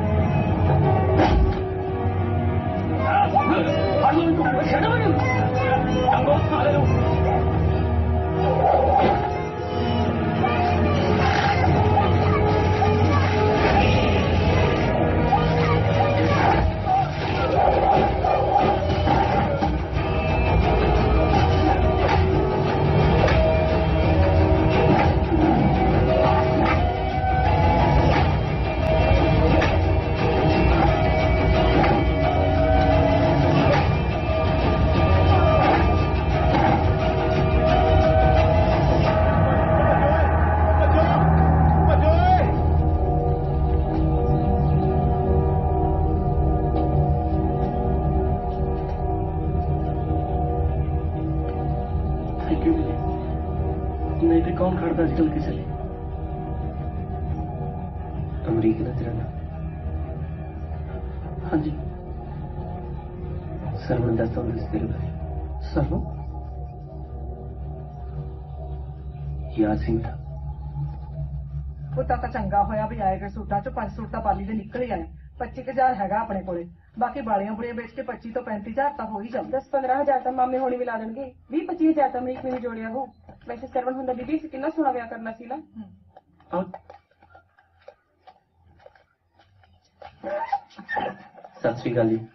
नहीं तो कौन खड़ता आजकल किसी लिए अमरीक ना तेरा नाम हाँ जी सरवण दसता हूँ तेरे बारे सरवण याद सिंह था ਪੁੱਤਾ ਤਾਂ ਚੰਗਾ ਹੋਇਆ ਵੀ ਆਏਗਾ ਸੂਟਾਂ ਚੋਂ ਪੰਜ ਸੂਟ ਤਾਂ ਪਾਲੀ ਦੇ ਨਿਕਲ ਹੀ ਆਏ ਪੱਚੀ ਹਜ਼ਾਰ ਹੈਗਾ ਆਪਣੇ ਕੋਲੇ ਬਾਕੀ ਬਾਲੀਆਂ ਬੁੜੀਆਂ ਵੇਚ ਕੇ ਪੱਚੀ ਤੋਂ ਪੈਂਤੀ ਹਜ਼ਾਰ ਤਾਂ ਹੋ ਹੀ ਜਾਂਦਾ दस पंद्रह हजार ਤਾਂ ਮਾਮੇ ਹੋਣੀ ਵੀ ਲਾ ਦੇਣਗੇ ਵੀਹ ਪੱਚੀ ਹਜ਼ਾਰ ਤਾਂ ਅਮਰੀਕ ਨੇ ਵੀ ਜੋੜਿਆ ਹੋ ਵੈਸੇ ਸਰਵਣ ਹੁੰਦਾ ਬੀਬੀ ਸੀ ਕਿੰਨਾ ਸੋਹਣਾ ਵਿਆਹ ਕਰਨਾ ਸੀ ਨਾ सत श्री अकाल जी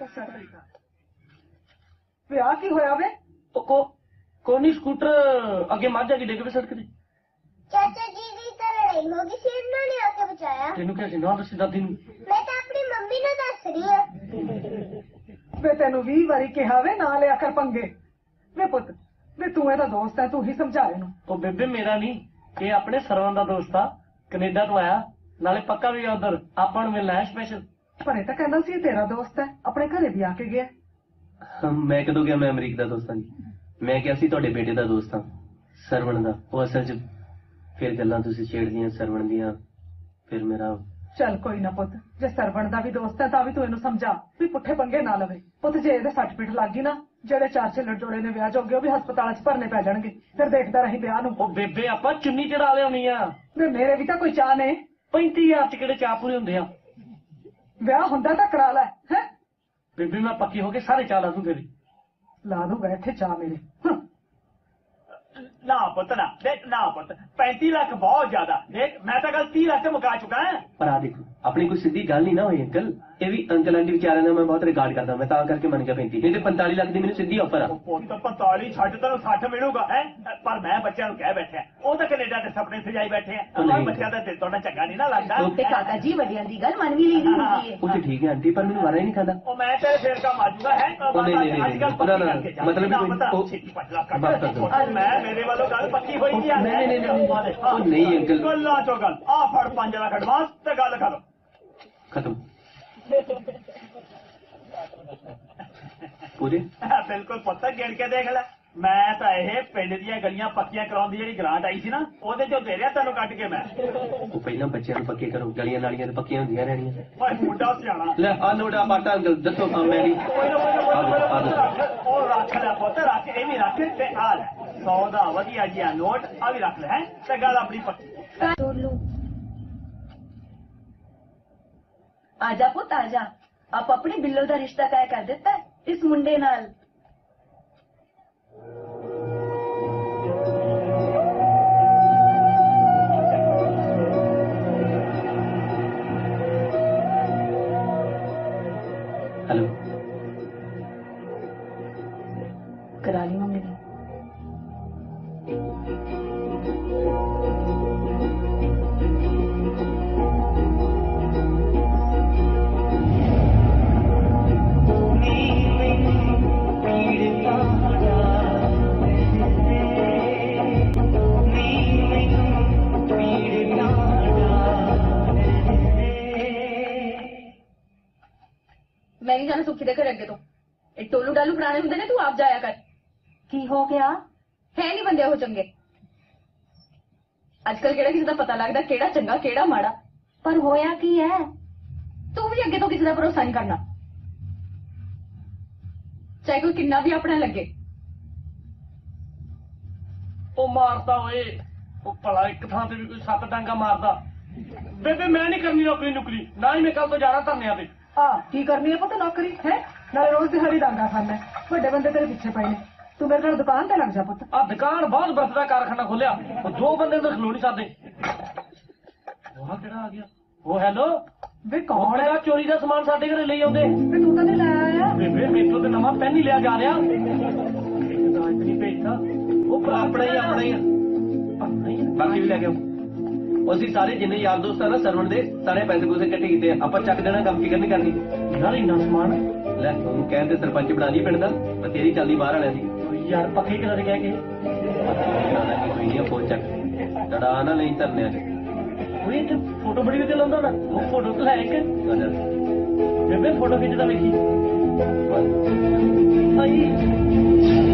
ਵਿਆਹ ਕੀ ਹੋਇਆ ਵੇ को कोनी स्कूटर अगे मार जाके देख सड़क ते चाचा जी की तो लड़ाई होगी सी उन्होंने आके बचाया तेन क्या ना दस दादी मैं तो अपनी मम्मी ने दस रही हूँ ਵੇ ਤੈਨੂੰ ਵੀਹ ਵਾਰੀ ਕਿਹਾ ਵੇ ਨਾ ਲਿਆ ਕਰ ਪੰਗੇ ਵੇ ਪੁੱਤ ਵੇ ਤੂੰ ਇਹਦਾ ਦੋਸਤ ਹੈ ਤੂੰ ਹੀ ਸਮਝਾ ਇਹਨੂੰ ਉਹ ਬੇਬੇ ਮੇਰਾ ਨਹੀਂ ਇਹ ਆਪਣੇ ਸਰਵਣ ਦਾ ਦੋਸਤ ਆ ਕੈਨੇਡਾ ਤੋਂ ਆਇਆ ਨਾਲੇ ਪੱਕਾ ਵੀ ਉਧਰ ਆਪਾਂ ਨੂੰ ਮਿਲਣਾ ਹੈ ਸਪੈਸ਼ਲ ਪਰ ਇਹ ਤਾਂ ਕਹਿੰਦਾ ਸੀ ਇਹ ਤੇਰਾ ਦੋਸਤ ਹੈ ਆਪਣੇ ਘਰੇ ਵੀ ਆ ਕੇ ਗਿਆ मैं कदों गया मैं अमरीक दा दोस्त हाँ जी मैं क्या सी तुहाडे बेटे दा दोस्त हाँ सरवण दा वो असल च फिर गल्लां तुसीं छेड़दियां सरवण दियां फिर मेरा ਚੱਲ ਕੋਈ ਨਾ ਪੁੱਤ ਜੇ ਸਰਵਣ ਦਾ ਵੀ ਦੋਸਤ ਹੈ ਤਾਂ ਵੀ ਤੂੰ ਇਹਨੂੰ ਸਮਝਾ ਵੀ ਪੁੱਠੇ ਪੰਗੇ ਨਾ ਲਵੇ ਪੁੱਤ ਜੇ ਇਹਦੇ ਸੱਟ ਪਿੱਟ ਲੱਗ ਗਈ ਨਾ ਜਿਹੜੇ ਚਾਰ ਛਿੱਲੜ ਜੋੜੇ ਨੇ ਵਿਆਹ ਜੋਗੇ ਉਹ ਵੀ ਹਸਪਤਾਲ 'ਚ ਭਰਨੇ ਪੈ ਜਾਣਗੇ ਫਿਰ ਦੇਖਦਾ ਰਹੀ ਵਿਆਹ ਨੂੰ ਉਹ ਬੇਬੇ ਆਪਾਂ ਚੁੰਨੀ ਚੜਾ ਲਿਆਉਣੀ ਆ ਵੇ ਮੇਰੇ ਵੀ ਤਾਂ ਕੋਈ ਚਾਹ ਨੇ ਪੈਂਤੀ ਹਜ਼ਾਰ 'ਚ ਕਿਹੜੇ ਚਾਹ ਪੂਰੇ ਹੁੰਦੇ ਆ ਵਿਆਹ ਹੁੰਦਾ ਤਾਂ ਕਰਾ ਲੈ ਹੈ ਬੇਬੇ ਮੈਂ ਪੱਕੀ ਹੋ ਕੇ ਸਾਰੇ ਚਾਹ ਲਾ ਦੂੰ ਤੇਰੇ ਲਾ ਦੂੰਗਾ ਇੱਥੇ ਚਾਹ ਮੇਰੇ ना पुत ना देख ना पुत पैंती लाख बहुत ज्यादा देख मैं तो कल तीस लाख से मुका चुका है पर आ देखो अपनी कोई सीधी गल नहीं ना हुई अंकल ये भी अंकल आंटी बेचारे ने मैं बहुत रिगार्ड करता मैं तां करके मन गया पैंती नहीं तो पैंताली लाख दी मैंने सीधी ऑफर आ पुत पैंताली छट तेन सठ मिलूगा है पर मैं बच्चों कह बैठे वो तो कनेडा के सपने सजाई बैठे हैं बच्चों का दिल थोड़ा चंगा नहीं ना लगता काका जी वडियां दी गल मन भी ली दी होंदी है वो तो ठीक है आंटी पर मैंने मारा ही नहीं खाता मैं तेरे फिर का माजूगा है मतलब मैं मेरे वालों गल पक्की हुई नहीं नहीं नहीं अंकल गल्ला चो गल आ फड़ पांच लाख एडवांस ते गल करो खत्म पूरे बिल्कुल पुत्तर गिण के देख ले मैं तो यह पिंड दी गलियां पक्कियां कराउण दी जिहड़ी ग्रांट आई सी ना ओहदे चों दे रिहा तैनूं कट के मैं वो पहला बच्चों को पक्के करो गलियां नालियां तो पक्कियां होंदियां रहनियां ओए मुंडा सियाणा ले आ नोड़ा बाटा अंकल दसो काम मैं नहीं ओ रख ले पुत्त रख ये भी रख ते आ ले सौ दा वधिया जिहा नोट आ भी रख ले है ते गल अपनी पक्की तोड़ लूं आजा पुत आजा, आप अपनी बिल्लो दा रिश्ता तय कर दिता है इस मुंडे नाल। हेलो, करा ली मंगनी। मैं नहीं जाना सुखी दे घर अगे तो एक टोलू डालू पुराने होंगे ने, तू आप जाया कर। की हो गया है नहीं बंदे हो चंगे अजकल केड़ा किसी का पता लगता केड़ा चंगा केड़ा माड़ा। पर होया की है, तू भी अगे तो किसी का भरोसा नहीं करना, चाहे कोई किन्ना भी अपना लगे। ओ मारता होए ओ भला एक थां ते भी कोई सत्त डांगा मारदा। बेबे मैं नहीं करनी नौकरी नुकरी, ना ही मैं कल तो जाना धरने ते। आ की करनी है पुत नौकरी है, नाले रोज दिहाड़ी डांगा खाना बड़े बंदे तेरे पीछे पए ने, तू मेरे घर दुकान ते लग जा पुत। आ दुकान बहुत बरतदा कारखाना खोलिया, दो बंदे तो खलो नहीं सकते। वहां केड़ा आ गया? ओ हेलो वे कौन है? चोरी का सामान साडे घरे ले आउंदे ते तू तो नहीं ले आया? बेबे मेरे तो नवा पेन ही लिया जा रहा। नहीं भेजता वो अपना ही अपना ही बाकी भी लेके ਅਸੀਂ ਸਾਰੇ ਜਿੰਨੇ ਯਾਰ ਦੋਸਤ ਆ ਨਾ ਸਰਵਣ ਦੇ ਸਾਰੇ ਪੈਸੇ ਪੂਸੇ ਇਕੱਠੇ ਕੀਤੇ ਆ, ਆਪਾਂ ਚੱਕ ਦੇਣਾ, ਕੰਮ ਫਿਕਰ ਨਹੀਂ ਕਰਨੀ। ਯਾਰ ਇੰਨਾ ਸਮਾਨ ਲੈ ਤੂੰ ਕਹਿੰਦੇ ਸਰਪੰਚ ਬਣਾ ਲਈ ਪਿੰਡ ਦਾ, ਬਥੇਰੀ ਚੱਲਦੀ ਬਾਹਰ ਵਾਲਿਆਂ ਦੀ। ਯਾਰ ਪੱਕੇ ਕਿਹਨਾਂ ਦੇ ਕਹਿ ਕੇ ਕੋਈ ਨਹੀਂ ਫੋਨ ਚੱਕ ਡੜਾ ਨਾ ਲਈ ਧਰਨਿਆਂ ਚ ਕੋਈ ਇੱਥੇ ਫੋਟੋ ਬੜੀ ਵਧੀਆ ਲਾਉਂਦਾ ਨਾ, ਉਹ ਫੋਟੋ ਤਾਂ ਲੈ ਇੱਕ ਬੇਬੇ ਫੋਟੋ ਖਿੱਚਦਾ ਵੇਖੀ ਆਈ।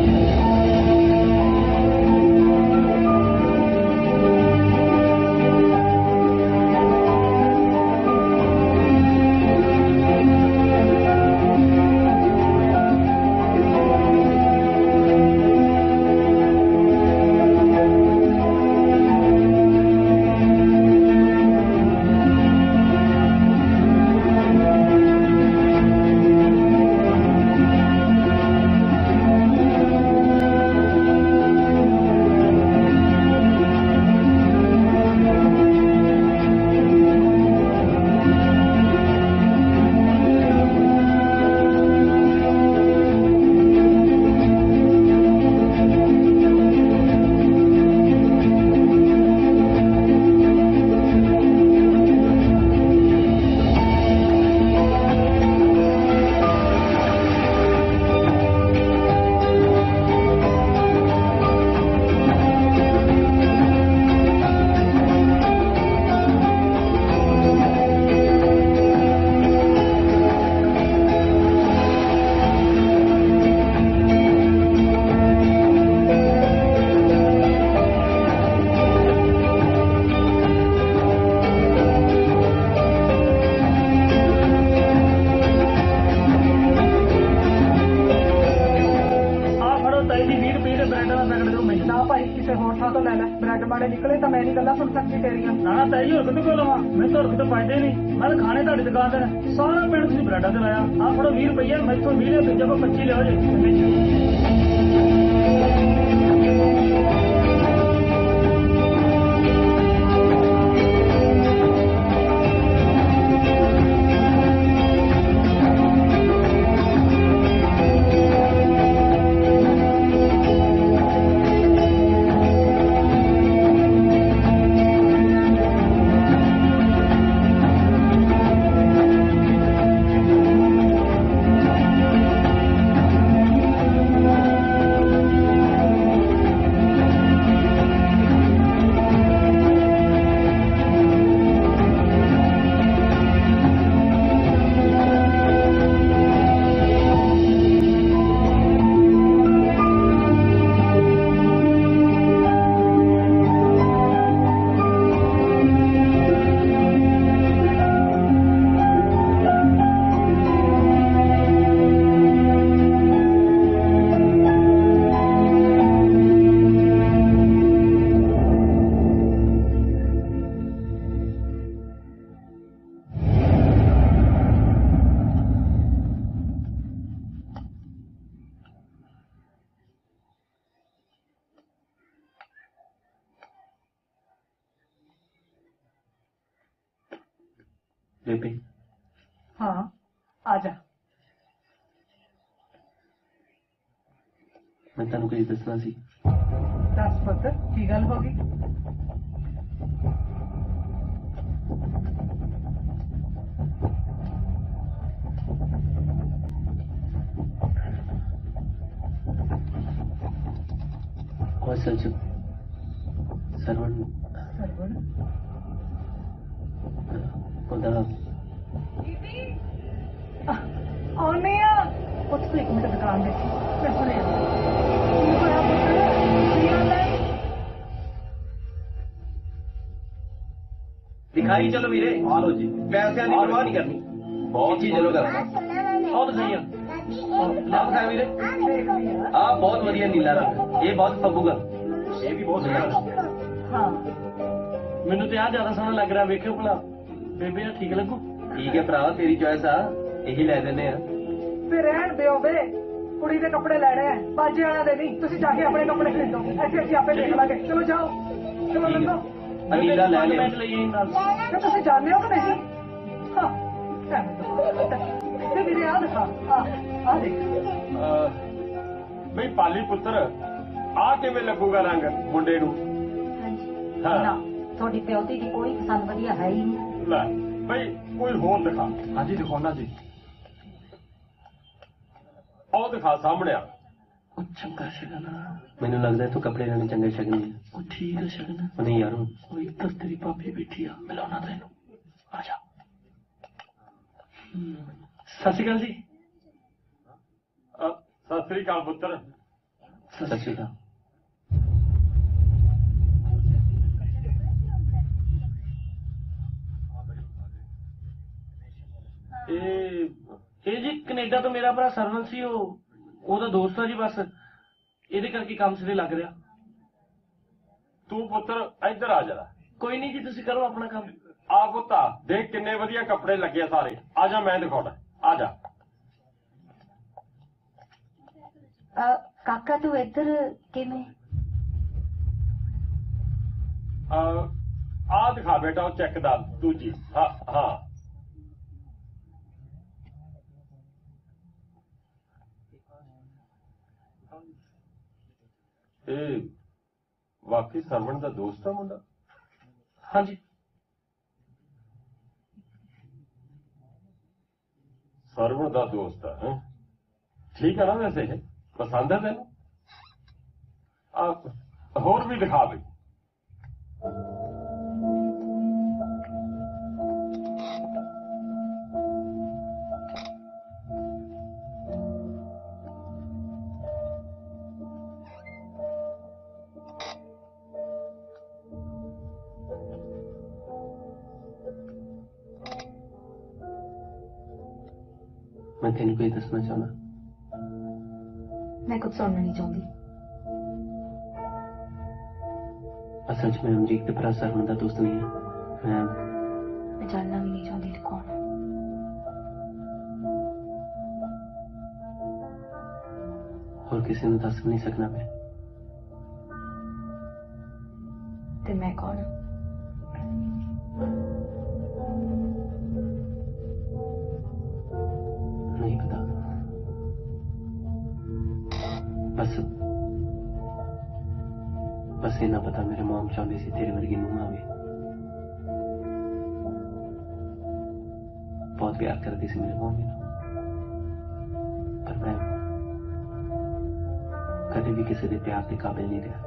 सारा पिंड तुम ब्रेडा से लाया आ फड़ो भी रुपये मैथों भी दूजे को पच्ची लिया Thank you. बेबे हाँ आ जा। मैं तेन कुछ दसना सी। दस पुत्र की गल होगी? और सच सरवण सरवण आने पुत तू एक मिनट दुकान देखी मैं हुणे दिखाई चलो वीरे आ लो जी पैसे की परवाह नहीं करनी बहुत ही चलो कर बहुत सही है ला दिखाई वीरे हाँ बहुत बढ़िया नीला रंग ये बहुत फबूगा ये भी बहुत सोहना हाँ ਮੈਨੂੰ ਤੇ ਆ ਜ਼ਿਆਦਾ ਸੋਹਣਾ ਲੱਗ ਰਿਹਾ ਵੇਖਿਓ ਭਲਾ ਬੇਬੇ ਠੀਕ ਲੱਗੂ ठीक है भरावा तेरी चॉइस आ यही ले देने आ ਤੇ ਰਹਿਣ ਦਿਓ ਵੇ ਕੁੜੀ ਦੇ ਕੱਪੜੇ ਲੈਣੇ ਆ ਬਾਜੇ ਵਾਲਿਆਂ ਦੇ ਨਹੀਂ ਤੁਸੀਂ ਜਾ ਕੇ ਆਪਣੇ ਕੱਪੜੇ ਖਰੀਦੋ ਇੱਥੇ ਅਸੀਂ ਆਪੇ ਦੇਖ ਲਾਂਗੇ ਚਲੋ ਜਾਓ ਚਲੋ ਲੰਘੋ अनीला ले ले ਤੇ ਤੁਸੀਂ ਜਾਣਦੇ ਹੋ ਕਿ ਨਹੀਂ ਹਾਂ ਤੇ ਵੀਰੇ ਆ ਦਿਖਾ ਆ ਆ ਦੇਖ ਬਈ ਪਾਲੀ ਪੁੱਤਰ ਆ ਕਿਵੇਂ ਲੱਗੂਗਾ ਰੰਗ ਮੁੰਡੇ ਨੂੰ ਨਾ ਤੁਹਾਡੀ ਪਿਓਤੀ ਦੀ ਕੋਈ ਪਸੰਦ ਵਧੀਆ ਹੈ ਹੀ ਨਹੀਂ ਲੈ ਬਈ ਕੋਈ ਹੋਰ ਦਿਖਾ ਹਾਂਜੀ ਦਿਖਾਉਣਾ ਜੀ ਉਹ ਦਿਖਾ ਸਾਹਮਣੇ ਆ ਉਹ ਚੰਗਾ ਸ਼ਗਨ ਮੈਨੂੰ ਲੱਗਦਾ ਤੂੰ ਕੱਪੜੇ ਲੈਣੇ ਚੰਗੇ ਸ਼ਗਨ ਨਹੀਂ ਉਹ ਠੀਕ ਹੈ ਸ਼ਗਨ ਨਹੀਂ ਯਾਰ ਉਹ ਇੱਧਰ ਤੇਰੀ ਭਾਬੀ ਬੈਠੀ ਆ ਮਿਲਾਉਣਾ ਤੈਨੂੰ ਆ ਜਾ ਸਤਿ ਸ਼੍ਰੀ ਅਕਾਲ ਜੀ ਸਤਿ ਸ਼੍ਰੀ ਅਕਾਲ ਪੁੱਤਰ ਸਤਿ ਸ਼੍ਰੀ ਅਕਾਲ ਇਹ ਇਹ ਜੀ ਕੈਨੇਡਾ ਤੋਂ ਮੇਰਾ ਭਰਾ ਸਰਵਨ ਸੀ ਉਹ ਉਹਦਾ ਦੋਸਤ ਆ ਜੀ ਬਸ ਇਹਦੇ ਕਰਕੇ ਕੰਮ ਸਿਰੇ ਲੱਗ ਰਿਹਾ ਤੂੰ ਪੁੱਤਰ ਇੱਧਰ ਆ ਜਰਾ ਕੋਈ ਨਹੀਂ ਜੀ ਤੁਸੀਂ ਕਰੋ ਆਪਣਾ ਕੰਮ ਆ ਪੁੱਤਾ ਦੇਖ ਕਿੰਨੇ ਵਧੀਆ ਕੱਪੜੇ ਲੱਗੇ ਸਾਰੇ ਆ ਜਾ ਮੈਂ ਦਿਖਾਉਣਾ ਆ ਜਾ ਕਾਕਾ ਤੂੰ ਇੱਧਰ ਕਿਵੇਂ ਆ ਦਿਖਾ ਬੇਟਾ ਉਹ ਚੈੱਕ ਦਾ ਦੂਜੀ ਹਾਂ ਹਾਂ ਇਹ ਵਾਕਈ ਸਰਵਣ ਦਾ ਦੋਸਤ ਆ ਮੁੰਡਾ ਹਾਂਜੀ ਸਰਵਣ ਦਾ ਦੋਸਤ ਆ ਹੈਂ? ਠੀਕ ਹੈ ਨਾ ਵੈਸੇ ਇਹ ਪਸੰਦ ਹੈ ਤੈਨੂੰ ਆ ਹੋਰ ਵੀ ਦਿਖਾ ਬਈ मैं तेन कोई दसना चाहना मैं कुछ सुनना नहीं चाहती असल च मैं अमरीक के भरा सरवण का दोस्त नहीं है मैं मैं जानना भी नहीं चाहती तू कौन और किसी ने दस भी नहीं सकना मैं ते मैं कौन नहीं पता बस बस इना पता मेरे मॉम चाहती सी तेरे वर्गी नूंह आवे बहुत प्यार करती सी मेरे मॉम पर मैं कभी भी किसी के प्यार के काबिल नहीं रहा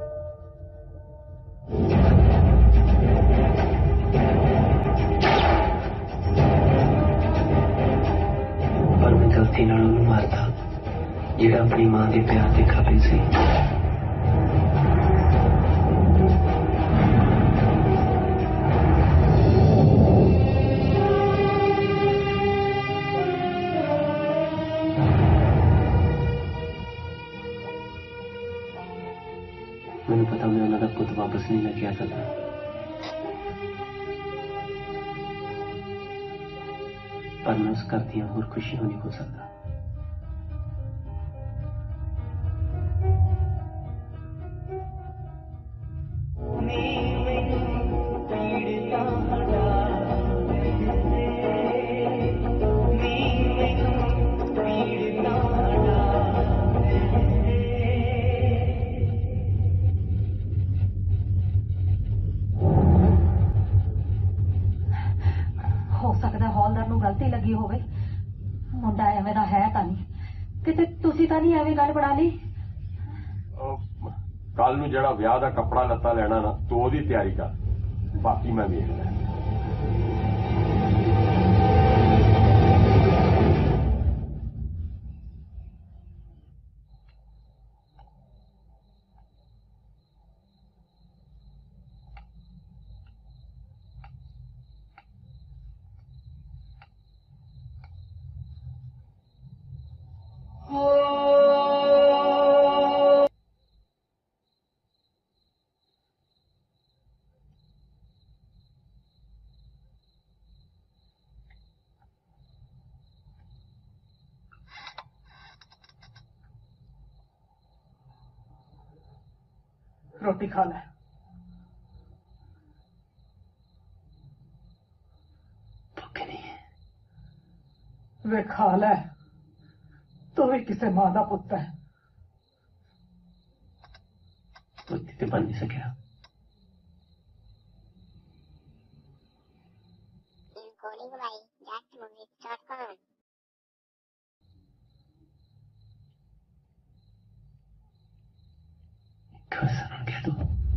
पर मैं गलती नाल उन्हें मारता जेड़ा अपनी मां के प्यार के काबिल सी मैंने पता मैं उन्होंने पुत वापस नहीं लेके आ सकता पर मैं उस घर दियां होर खुशियां नहीं हो सकता ਕਿਤੇ ਤੁਸੀਂ ਤਾਂ ਨਹੀਂ ਐਵੇਂ ਗੱਲ ਬਣਾ ਲਈ? ਕੱਲ ਨੂੰ ਜਿਹੜਾ ਵਿਆਹ ਦਾ ਕੱਪੜਾ ਲੱਤਾ ਲੈਣਾ ਨਾ ਤੂੰ ਉਹਦੀ ਤਿਆਰੀ ਕਰ, ਬਾਕੀ ਮੈਂ ਵੇਖਦਾ। रोटी खा ले। भूख नहीं है। वे खा ले, तू भी किसे मां दा पुत्त है। पुत्ती तो बन नहीं सकिया। कसम कह दो।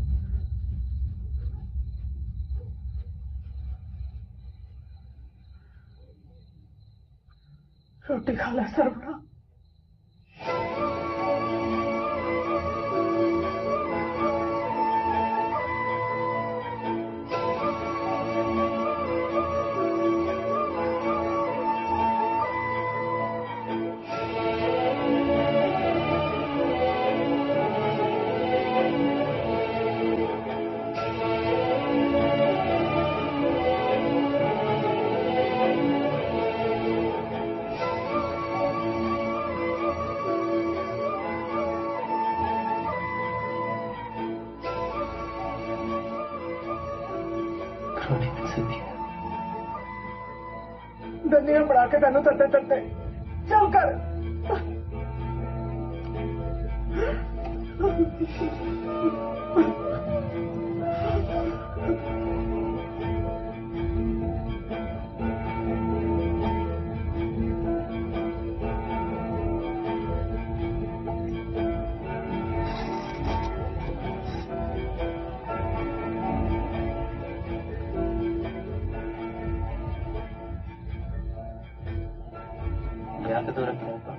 रोटी खा ले सरवड़ा। धनिया बना के तेन तत्ते तत्ते चल कर। ब्याह कदों रखना होगा?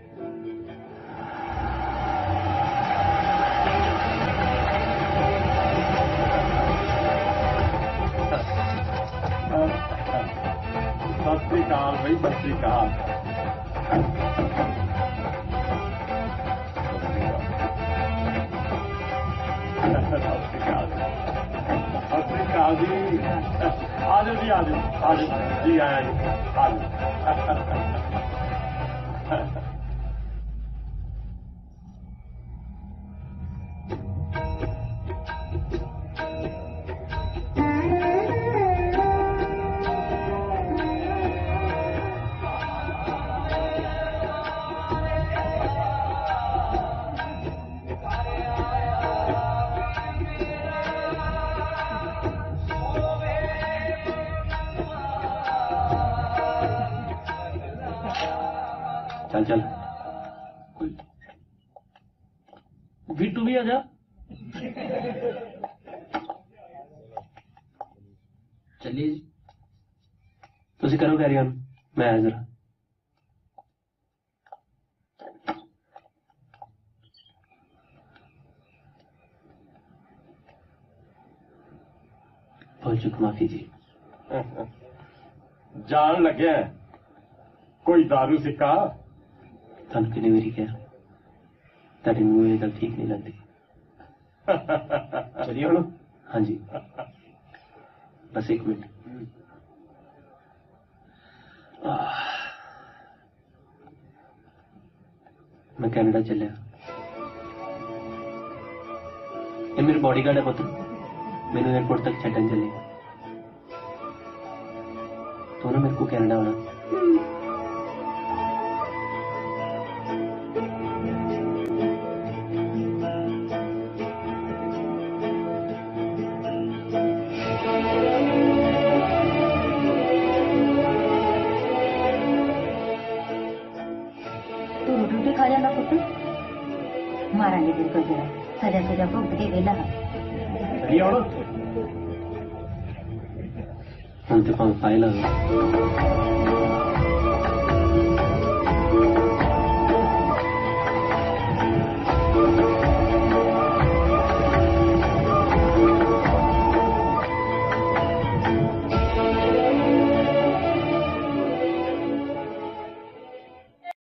सत श्री अकाल भाई, सत श्री अकाल। सत श्री अकाल, सत श्री अकाल जी। आ जाओ जी, आ जाओ, आ जाओ जी, आया जी, आ जाओ। चल चल बिट्टू भी आ जा। चलिए जी, तुम करो कैरी ऑन, मैं आया जरा। भूल चुक, माफी जी। जान लगे कोई दारू सिक्का थानू कितनी मेरी क्या तेरे मुंह ये गल ठीक नहीं लगती। चलिए हम। हाँ जी, बस एक मिनट। मैं कनाडा चलिया। ये मेरे बॉडीगार्ड है पुत्र, मैंने एयरपोर्ट तक छड्डन चले। तो ना मेरे को कनाडा आना। ਮਾਰਾਂਗੇ ਦਿਨ ਕੋ ਜਰਾ ਸਜ਼ਾ ਸਜ਼ਾ ਭੁਗਤ ਕੇ ਵੇਲਾ ਚੱਲੀ ਹੁਣ ਹੁਣ ਤੇ ਪੰਜ ਫਾਈਲ ਆ